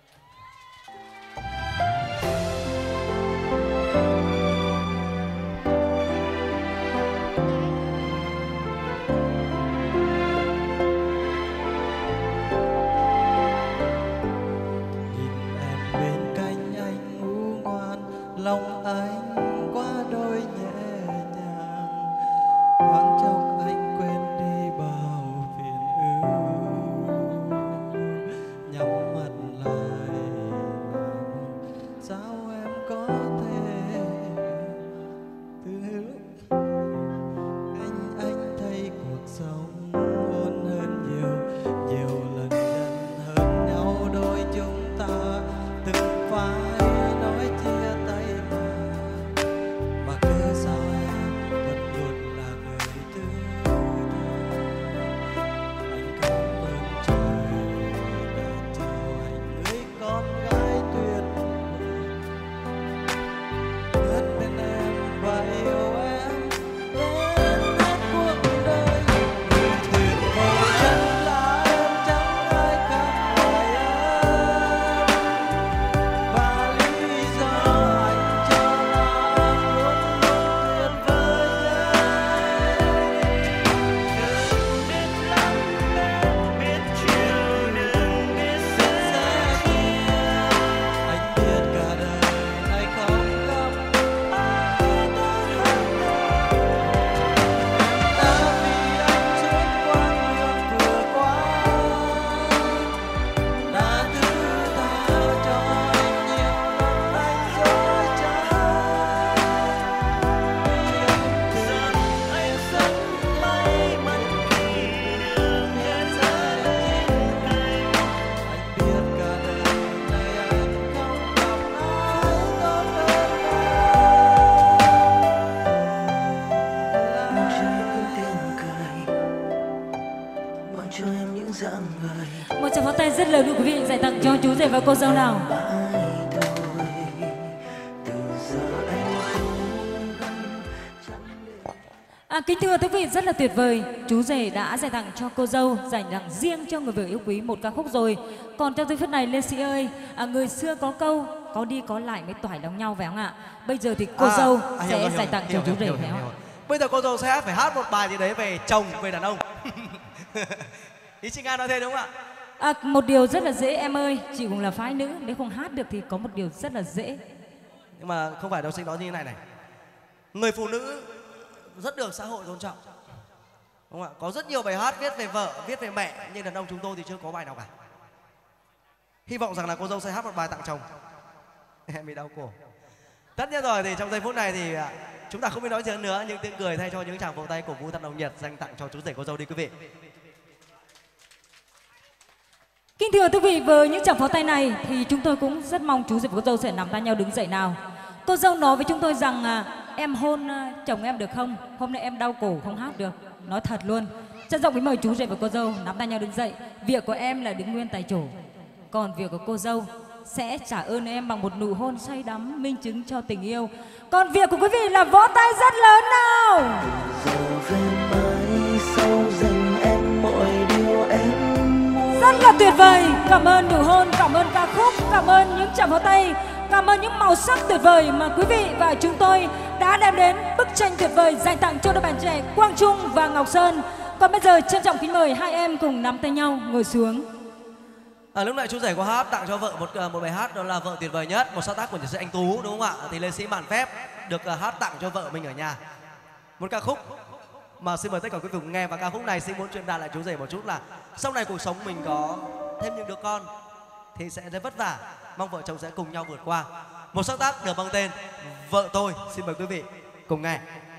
Lòng anh qua đôi nhẹ nhàng, thoáng chốc anh quên đi bao phiền ưu. Nhắm mắt lại sao em có thể từ lúc anh anh thấy cuộc sống ổn hơn nhiều, nhiều lần gần hơn nhau đôi chúng ta từng phải nói chia tay. Mà cứ sao em vẫn luôn là người thứ hai. Anh cảm ơn trời đã cho anh người con gái tuyệt vời, hết bên em và yêu em đến hết cuộc đời. Người tuyệt vời nhất là em, chẳng ai khác ngoài em. Và lý do anh cho là em luôn luôn tuyệt vời nhất. Đừng biết lắng nghe, biết chiều, đừng biết sẽ chia. Anh biết cả đời này không gặp ai tốt hơn em. Đã vì anh suốt quãng đường vừa qua, đã thứ tha cho anh nhiều lần anh dối trá. Vì anh rất, anh rất may mắn khi được em ra đến đây. Anh biết cả đời này anh không gặp ai tốt hơn Mong cho em những tiếng cười, mong cho em những dáng người Một tràng pháo tay rất lớn của quý vị dành tặng cho chú rể và cô dâu nào. mãi thôi. Từ giờ anh không chẳng để À, kính thưa quý vị, rất là tuyệt vời. Chú rể đã dành tặng cho cô dâu, dành tặng riêng cho người vợ yêu quý một ca khúc rồi. Còn trong giây phút này, Lê Sĩ ơi, à, người xưa có câu có đi có lại mới tỏi lòng nhau phải không ạ? Bây giờ thì cô À, dâu à, hiểu sẽ rồi, hiểu dành tặng rồi, cho hiểu, chú hiểu, rể hiểu, phải hiểu, không? hiểu. Bây giờ cô dâu sẽ phải hát một bài gì đấy về chồng, về đàn ông. Ý chị Nga nói thế đúng không ạ? À, một điều rất là dễ em ơi, chị cũng là phái nữ, nếu không hát được thì có một điều rất là dễ. Nhưng mà không phải đâu, xin nói như thế này này. người phụ nữ rất được xã hội tôn trọng, đúng không ạ? Có rất nhiều bài hát viết về vợ, viết về mẹ, nhưng đàn ông chúng tôi thì chưa có bài nào cả. Hy vọng rằng là cô dâu sẽ hát một bài tặng chồng. Em bị đau cổ. Tất nhiên rồi, thì trong giây phút này thì chúng ta không biết nói gì nữa, nhưng tiếng cười thay cho những tràng vỗ tay cổ vũ thật nồng nhiệt dành tặng cho chú rể cô dâu đi quý vị. Kính thưa quý vị, với những tràng pháo tay này thì chúng tôi cũng rất mong chú rể và cô dâu sẽ nắm tay nhau đứng dậy nào. Cô dâu nói với chúng tôi rằng à, em hôn à, chồng em được không? Hôm nay em đau cổ không hát được. Nói thật luôn. Trân trọng kính mời chú rể và cô dâu nắm tay nhau đứng dậy. Việc của em là đứng nguyên tại chỗ, còn việc của cô dâu sẽ trả ơn em bằng một nụ hôn say đắm minh chứng cho tình yêu. Còn việc của quý vị là vỗ tay rất lớn nào. Rất là tuyệt vời. Cảm ơn nụ hôn, cảm ơn ca khúc, cảm ơn những tràng pháo tay, cảm ơn những màu sắc tuyệt vời mà quý vị và chúng tôi đã đem đến bức tranh tuyệt vời dành tặng cho đôi bạn trẻ Quang Trung và Ngọc Sơn. Còn bây giờ trân trọng kính mời hai em cùng nắm tay nhau ngồi xuống. À, lúc này chú rể có hát tặng cho vợ một một bài hát, đó là Vợ Tuyệt Vời Nhất, một sáng tác của nhạc sĩ Anh Tú, đúng không ạ? Thì Lê Sĩ mạn phép được uh, hát tặng cho vợ mình ở nhà một ca khúc mà xin mời tất cả quý vị cùng nghe. Và ca khúc này xin muốn truyền đạt lại chú rể một chút là sau này cuộc sống mình có thêm những đứa con thì sẽ rất vất vả, mong vợ chồng sẽ cùng nhau vượt qua. Một sáng tác được mang tên Vợ Tôi. Xin mời quý vị cùng nghe.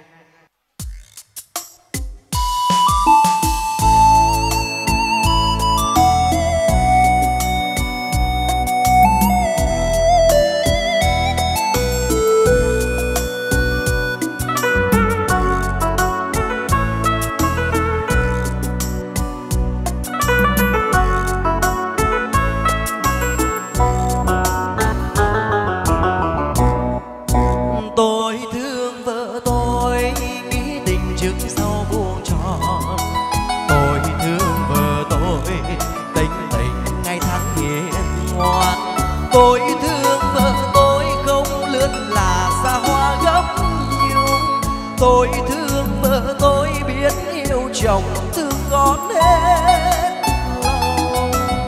Tôi thương vợ tôi không lướt là xa hoa gấm nhung. Tôi thương vợ tôi biết yêu chồng thương con hết lòng.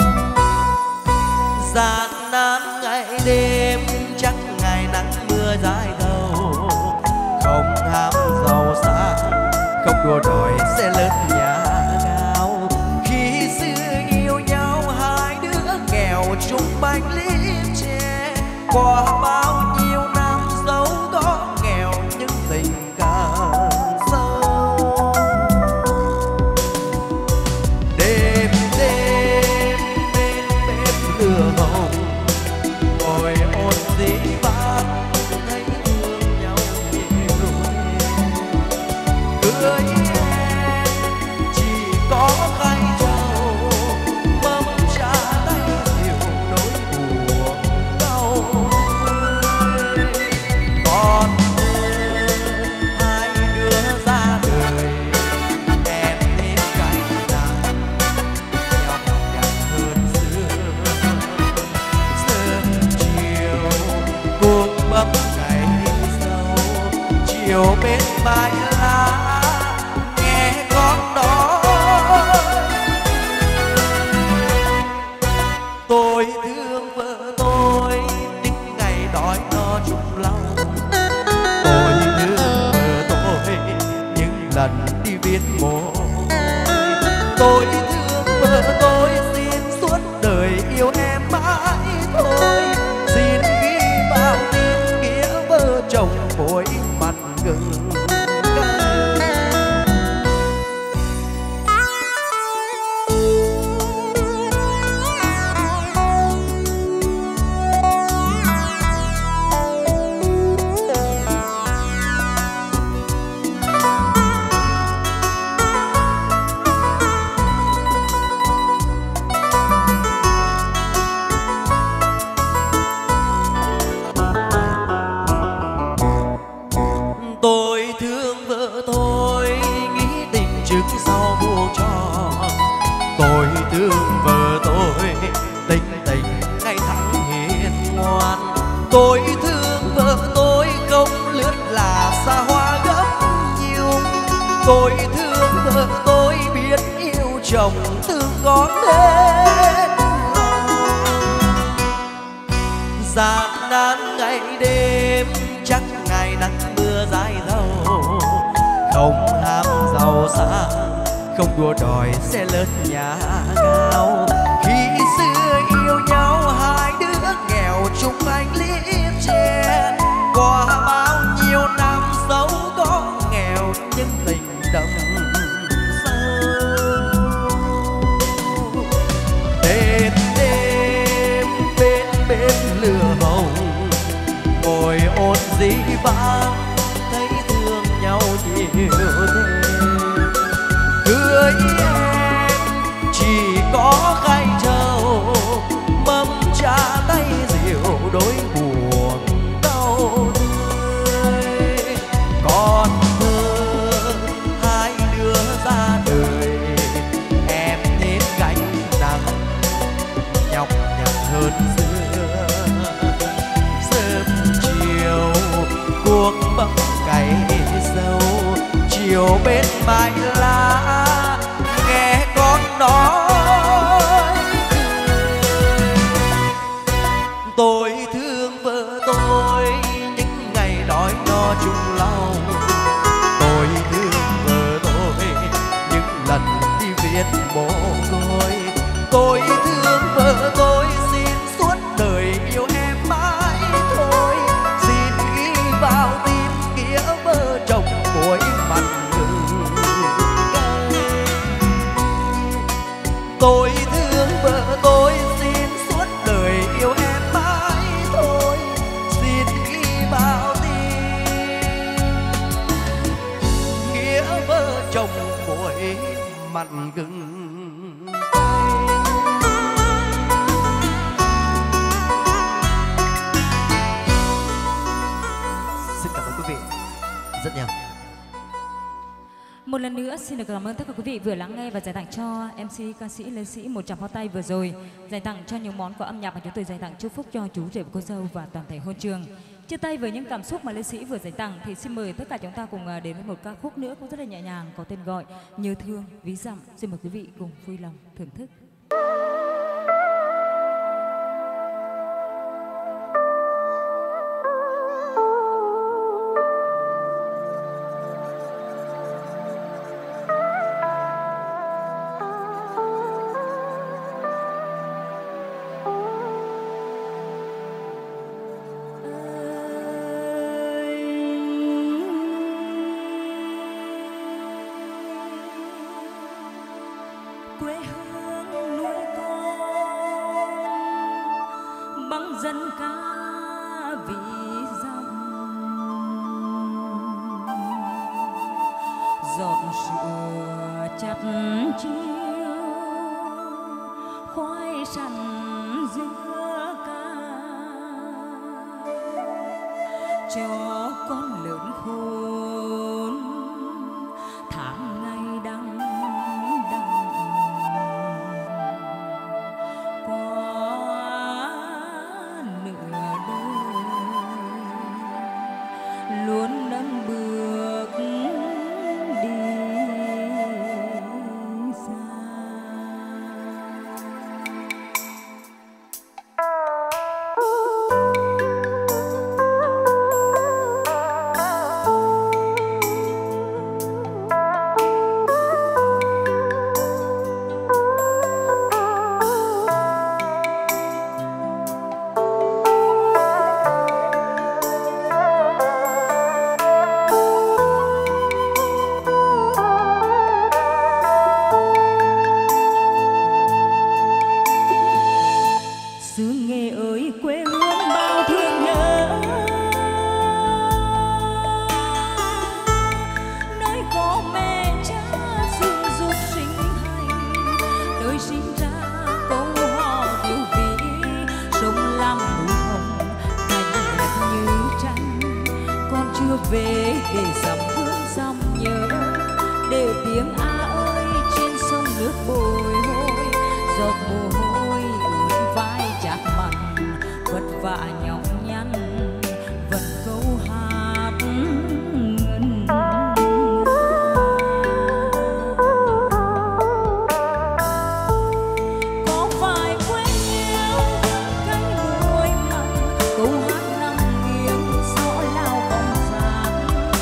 Gian nan ngày đêm chắc ngày nắng mưa dài đầu, không ham giàu sang không đua đòi xe lớn nhà cao. Khi xưa yêu nhau hai đứa nghèo chung bánh ly qua bao nhiêu năm dẫu có nghèo nhưng tình càng sâu. Đêm đêm bên bếp lửa hồng ngồi ôn dĩ vang thấy thương nhau nhiều. Cưới em chỉ có khay trầu mâm trà tay rượu nỗi buồn đau. Chiều bên bãi lá nghe con đó. Tôi thương vợ tôi những ngày đói no chung lòng. Tôi thương vợ tôi những lần đi viết mồ. Tôi thương vợ tôi xin suốt đời yêu em mãi thôi. Xin ghi bao tin nghĩa vợ chồng mỗi mặt gừng. Tôi thương vợ tôi nghĩ tình trước sau vô tròn. Tôi thương vợ tôi tình tình ngày tháng hiền ngoan. Tôi thương vợ tôi không lướt là xa hoa gấm nhung. Tôi thương vợ tôi biết yêu chồng thương con hết lòng. Gian nan ngày đêm chắc ngày nắng mưa xưa dài dầu, không ham giàu sang, không đua đòi xe lớn nhà cao. Khi xưa yêu nhau hai đứa nghèo chung anh liếp tre, qua bao nhiêu năm dẫu có nghèo nhưng tình đậm sâu. Đêm đêm bên bên lửa hồng ngồi ôn dĩ vãng, thấy thương nhau nhiều thêm. Cưới em chỉ có khay trầu, mâm trà tay rượu đôi buồn đau tươi. Còn thơ hai đứa ra đời, em thêm gánh nặng nhọc nhằn hơn xưa. Sớm chiều cuộc bấm cày dâu, chiều bên mái lá nghe con nói tôi thương vợ tôi những ngày đói no chung lòng. Tôi thương vợ tôi những lần đi viết mồ côi. Tôi thương vợ tôi xin suốt đời yêu em mãi thôi. Xin ghi vào tim nghĩa vợ chồng cuối mặt gừng cay. Tôi thương vợ tôi xin suốt đời yêu em mãi thôi. Xin ghi vào tim nghĩa vợ chồng cuối mặt gừng. Rất nhiều. Một lần nữa xin được cảm ơn tất cả quý vị vừa lắng nghe và dành tặng cho em xê ca sĩ Lê Sĩ một tràng pháo tay vừa rồi, dành tặng cho những món quà âm nhạc mà chúng tôi dành tặng chúc phúc cho chú rể và cô dâu và toàn thể hôn trường. Chia tay với những cảm xúc mà Lê Sĩ vừa dành tặng thì xin mời tất cả chúng ta cùng đến với một ca khúc nữa cũng rất là nhẹ nhàng có tên gọi Nhớ Thương Ví Dặm. Xin mời quý vị cùng vui lòng thưởng thức. Quê hương nuôi con bằng dân ca ví dặm, giọt sữa chặt chiêu khoai sắn giữa ca, cho con lớn khôn tháng ngày đắng đắng. Luôn nâng bước đi xa. Về để dòng thương dòng nhớ, để tiếng a ơi trên sông nước bồi hồi, giọt mồ hôi ướt vai chát mặt, vất vả nhọc nhằn vẫn câu hát ngân. Có phải quên yêu cánh môi mặn, câu hát nằm nghiêng gió lao bóng dàn,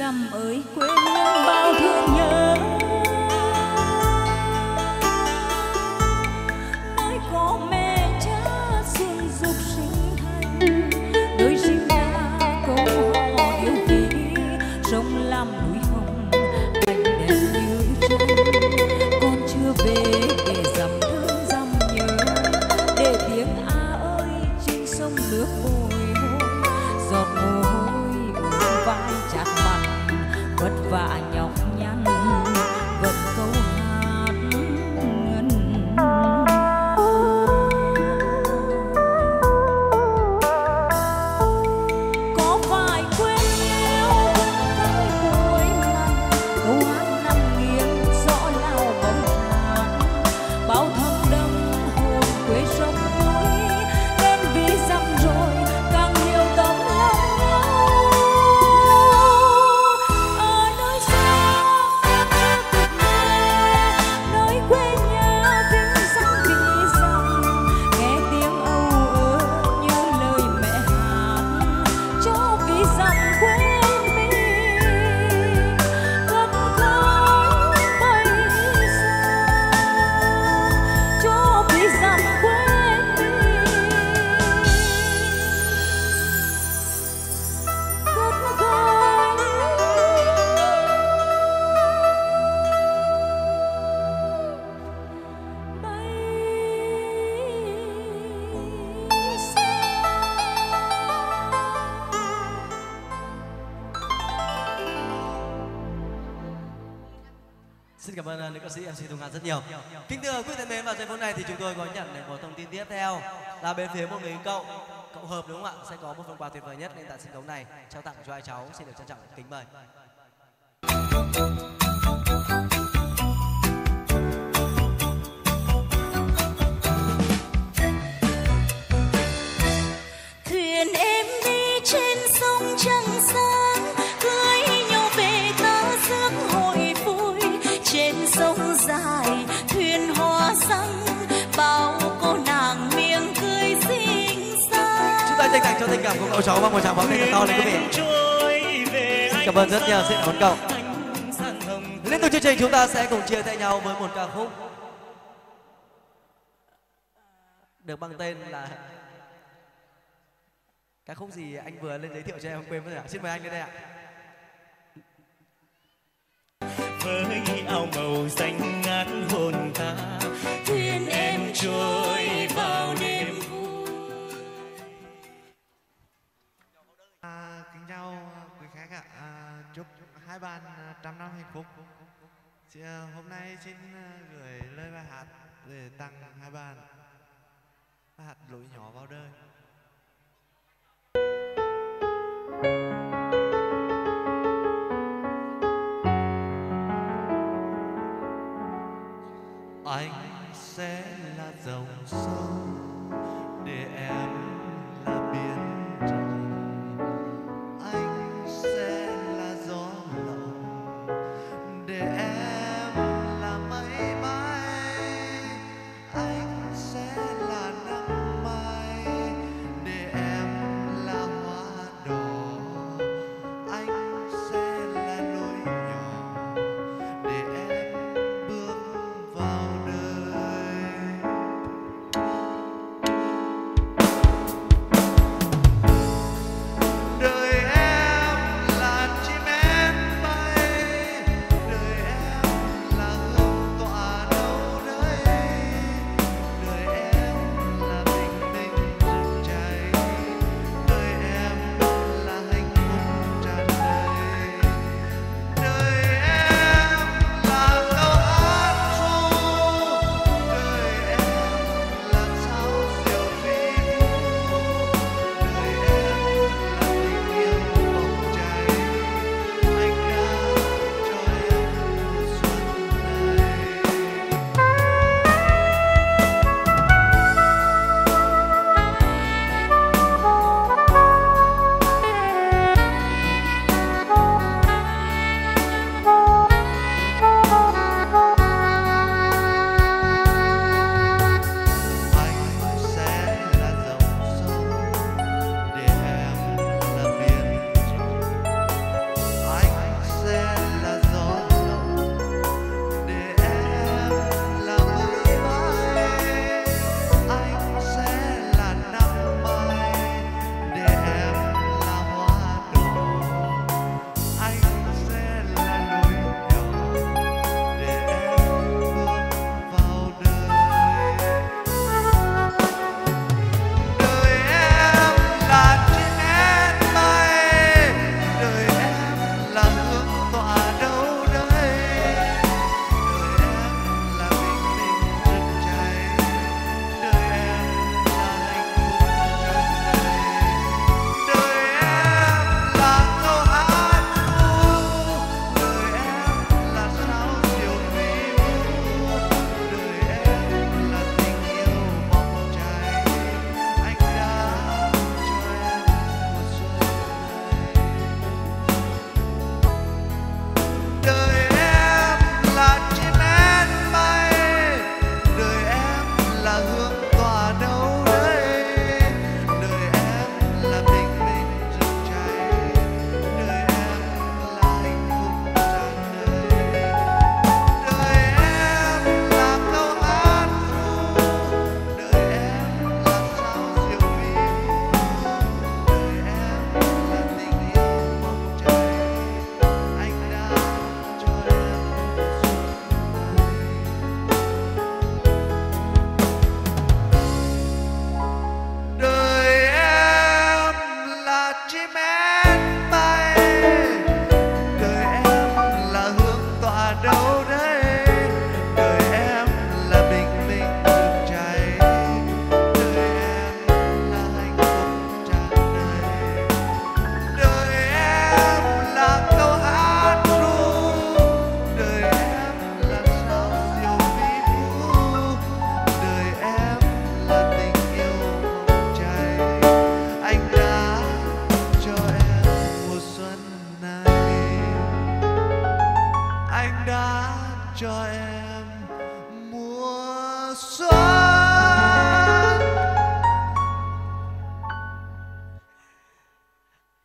dặm ơi quê hương bao thương nhớ, nơi có mẹ cha xuân dục sinh thành, đôi sinh ra câu hò yêu quý, sông làm núi hồng cảnh đẹp như tranh. Con chưa về để dặm thương dặm nhớ, để tiếng a ơi trên sông nước bồi hồi, giọt mồ hôi ướt vai chát mặt, vất vả nhọc nhằn vẫn câu hát ngân. Có phải quên yêu cái cuối mặn, câu hát nằm nghiêng gió lao bóng hàn, bao thâm đâm hồn quê sông núi, nên vì dặm rồi càng nhiều tấm lòng nhau. Ở nơi xa em chưa kịp nghe, nơi quê nhà tiếng răng vì dặm, nghe tiếng âu ơ như lời mẹ hát cho vì dặm quên mình. Cất cánh bay xa cho vì dặm quên mình. Cất cánh bay xa. Xin cảm ơn uh, nữ ca sĩ em xê Thu Ngân rất nhiều. Kính thưa quý vị thân mến, vào giây phút này thì chúng tôi có nhận được một thông tin tiếp theo là bên phía một người cậu cậu Hợp, đúng không ạ, sẽ có một phần quà tuyệt vời nhất lên tại sân khấu này trao tặng cho hai cháu. Xin được trân trọng kính mời. Thuyền em đi trên sông trăng sáng, cưới nhau về ta rước hội vui. Trên sông dài thuyền hoa răng, bao cô nàng miệng cười xinh xắn. Chúng ta dành tặng cho tình cảm của cậu cháu bằng một tràng pháo tay thật to lên quý vị. Xin cảm ơn rất nhiều, xin cảm ơn cậu. Liên tục chương trình chúng ta sẽ cùng chia tay nhau với một ca khúc được mang tên là ca khúc gì anh vừa lên giới thiệu cho em không quên mất rồi ạ. Xin mời anh lên đây ạ. Với áo màu xanh ngát hồn ta, thuyền em trôi vào đêm vui. À, kính chào quý khách ạ. À, chúc hai bạn trăm năm hạnh phúc. Chị, à, hôm nay xin gửi lời bài hát để tặng hai bạn. Bài hát Lối nhỏ vào đời. Anh sẽ là dòng sông để em là biển trời. Anh sẽ là gió lộng để em là mây bay. Anh sẽ là nắng mai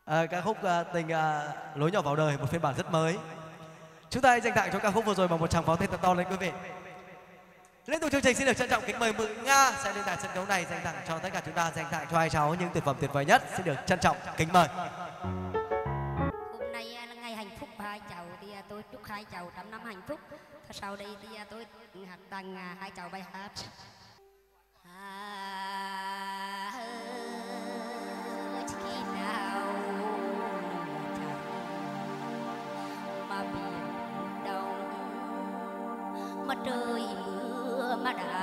À, ca khúc à, tình à, lối nhỏ vào đời, một phiên bản rất mới. Chúng ta hãy dành tặng cho ca khúc vừa rồi bằng một tràng pháo tay thật to lên quý vị. Liên tục chương trình xin được trân trọng kính mời Mừng Nga sẽ lên đài sân khấu này dành tặng cho tất cả chúng ta, dành tặng cho hai cháu những tuyệt phẩm tuyệt vời nhất. Xin được trân trọng kính mời. Hôm nay là ngày hạnh phúc của hai cháu thì tôi chúc hai cháu trăm năm hạnh phúc. Sau đây thì tôi hát tặng hai cháu bài hát. À, khi nào mà biển đông mà trời mưa mà đã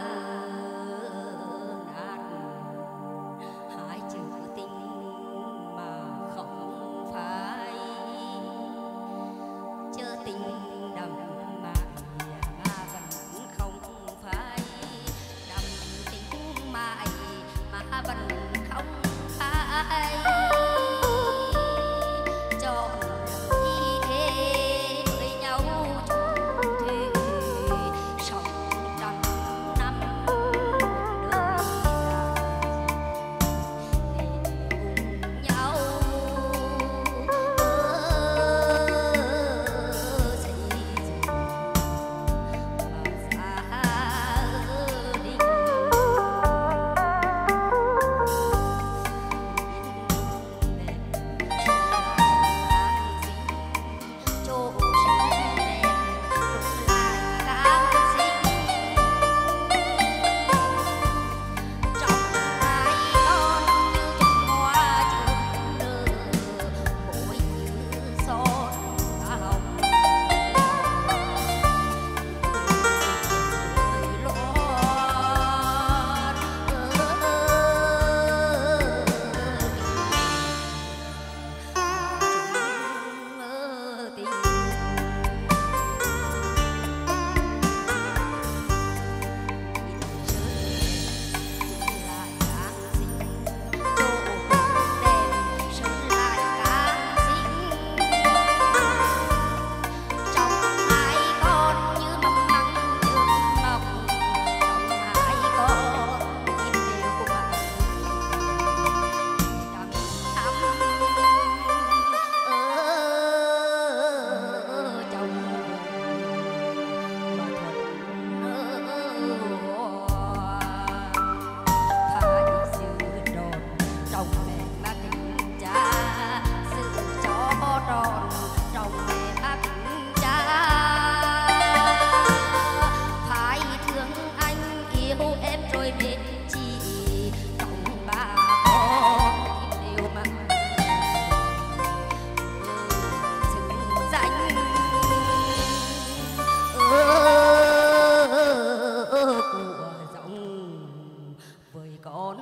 nát hai chữ tình mà không phải chớ tình đậm mãi mà vẫn không phải đậm tình mãi mà vẫn không phải cho ý thế với nhau chung thủy sống trăm năm đời cùng nhau xây dựng gia đình chỗ sống đẹp lúc lại càng xinh trong hai con như chùm hoa chớm nở môi như son cá hồng người lót tình lại càng xinh chỗ đẹp sơn lại càng xinh trong hai con như mầm nắng trước mọc trong hai con tim đều của bạn đắm thắm ở trong mà thuận hoa phải giữ đòn trong mẹ má kính cha giữ cho tròn trong mẹ má kính cha phải thương anh yêu em rồi mến chị trong ba con tim đều mà xứng danh của dòng với con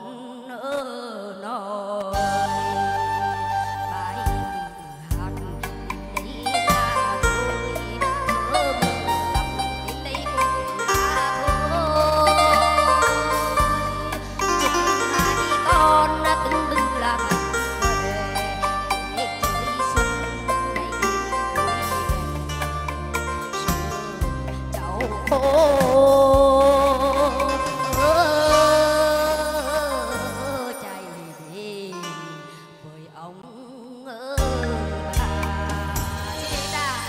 nói bài hát đấy là tôi thơ mộng lòng đến đây cũng là thôi chúc hai con từng bừng làm khỏe để chơi xuân ngày đêm vui vẻ cháu chạy đến với ông bà chị ta.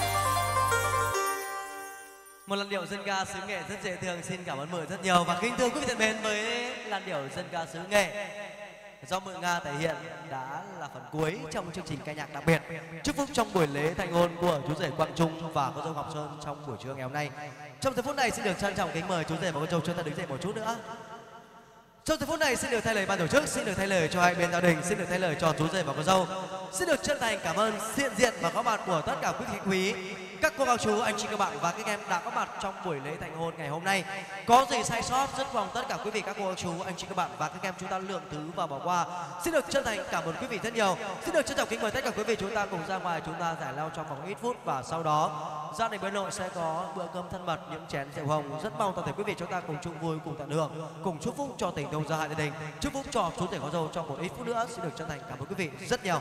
Một làn điệu dân ca xứ Nghệ rất dễ thương, xin cảm ơn Mười rất nhiều và kính thưa quý vị thân mến, với làn điệu dân ca xứ Nghệ do Mười Nga thể hiện đã là phần cuối trong chương trình ca nhạc đặc biệt chúc phúc trong buổi lễ thành hôn của chú rể Quang Trung và cô dâu Ngọc Sơn trong buổi trưa ngày hôm nay. Trong giờ phút này xin được trân trọng kính mời chú rể và cô dâu chúng ta đứng dậy một chút nữa. Trong giờ phút này xin được thay lời ban tổ chức, xin được thay lời cho hai bên gia đình, xin được thay lời cho chú rể và cô dâu. Xin được chân thành cảm ơn hiện diện và có mặt của tất cả quý khách quý, các cô các chú, anh chị các bạn và các em đã có mặt trong buổi lễ thành hôn ngày hôm nay. Có gì sai sót rất mong tất cả quý vị, các cô các chú, anh chị các bạn và các em chúng ta lượng thứ và bỏ qua. Xin được chân thành cảm ơn quý vị rất nhiều. Xin được trân trọng kính mời tất cả quý vị chúng ta cùng ra ngoài, chúng ta giải lao trong vòng ít phút và sau đó gia đình bên nội sẽ có bữa cơm thân mật, những chén rượu hồng. Rất mong toàn thể quý vị chúng ta cùng chung vui, cùng tận hưởng, cùng chúc phúc cho tình đầu gia hai gia đình, chúc phúc cho chú rể có dâu trong một ít phút nữa. Xin được chân thành cảm ơn quý vị rất nhiều.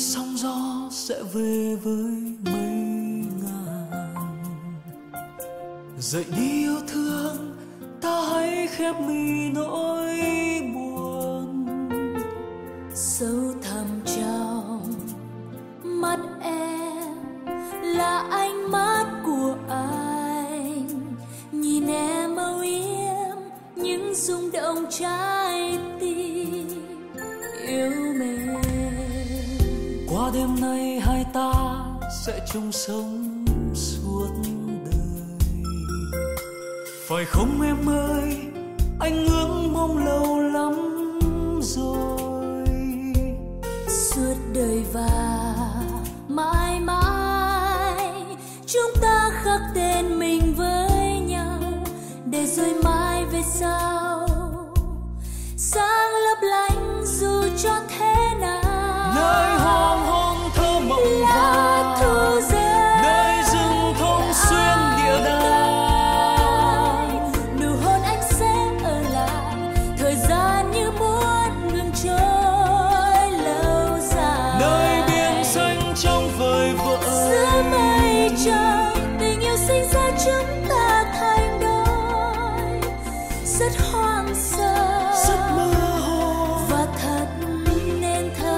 sóng gió sẽ về với mây ngàn. Dậy đi yêu thương, ta hãy khép mi nỗi buồn. Sâu thẳm trong mắt em là ánh mắt của anh, nhìn em âu yếm những rung động trái tim yêu mến. Qua đêm nay hai ta sẽ chung sống suốt đời, phải không em ơi? Anh ước mong lâu lắm rồi. Suốt đời và mãi mãi chúng ta khắc tên mình với nhau, để rồi mai về sau sáng lấp lánh dù cho thế nào. Nơi hoàng hôn thơ mộng lá thu rơi, nơi rừng thông xuyên địa đàng, nụ hôn anh sẽ ở lại, thời gian như muốn ngừng trôi lâu dài. nơi biển xanh trong vời vợi, giữa mây trời tình yêu sinh ra chúng ta thành đôi, rất hoang sơ, rất mơ hồ và thật nên thơ.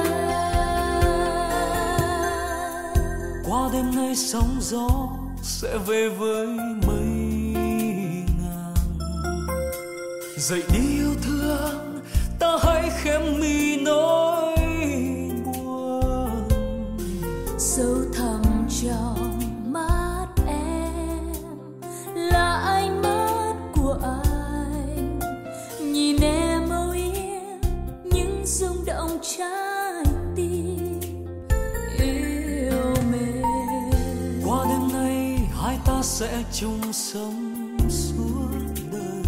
qua đêm nay sóng gió sẽ về với mây ngàn. Dậy đi yêu thương, ta hãy khép mi nỗi buồn. Sâu thẳm trong mắt em là ánh mắt của anh, nhìn em âu yếm những rung động trái tim yêu mến. Qua đêm nay hai ta sẽ chung sống suốt đời,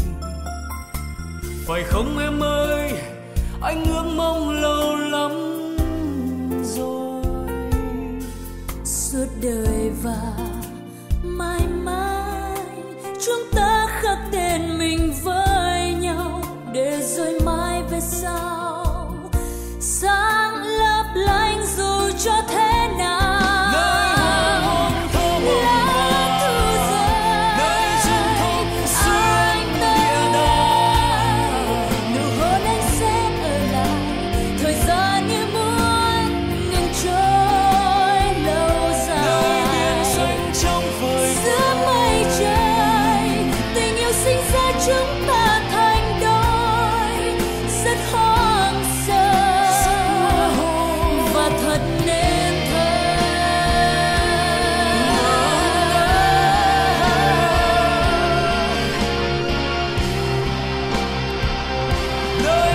phải không em ơi? Anh ước mong lâu lắm rồi. Suốt đời và mãi mãi chúng ta khắc tên mình với nhau, để rồi mai về sau sáng lấp lánh dù cho thế nào. Nơi hoàng hôn thơ mộng vàng, nơi rừng thông xuyên địa đàng, Nụ hôn anh sẽ ở lại, thời gian như muốn ngừng trôi lâu dài. nơi biển xanh trong vời Giữa mây trời tình yêu sinh ra chúng ta thành đôi, rất hoang sơ và thật nên thơ. nơi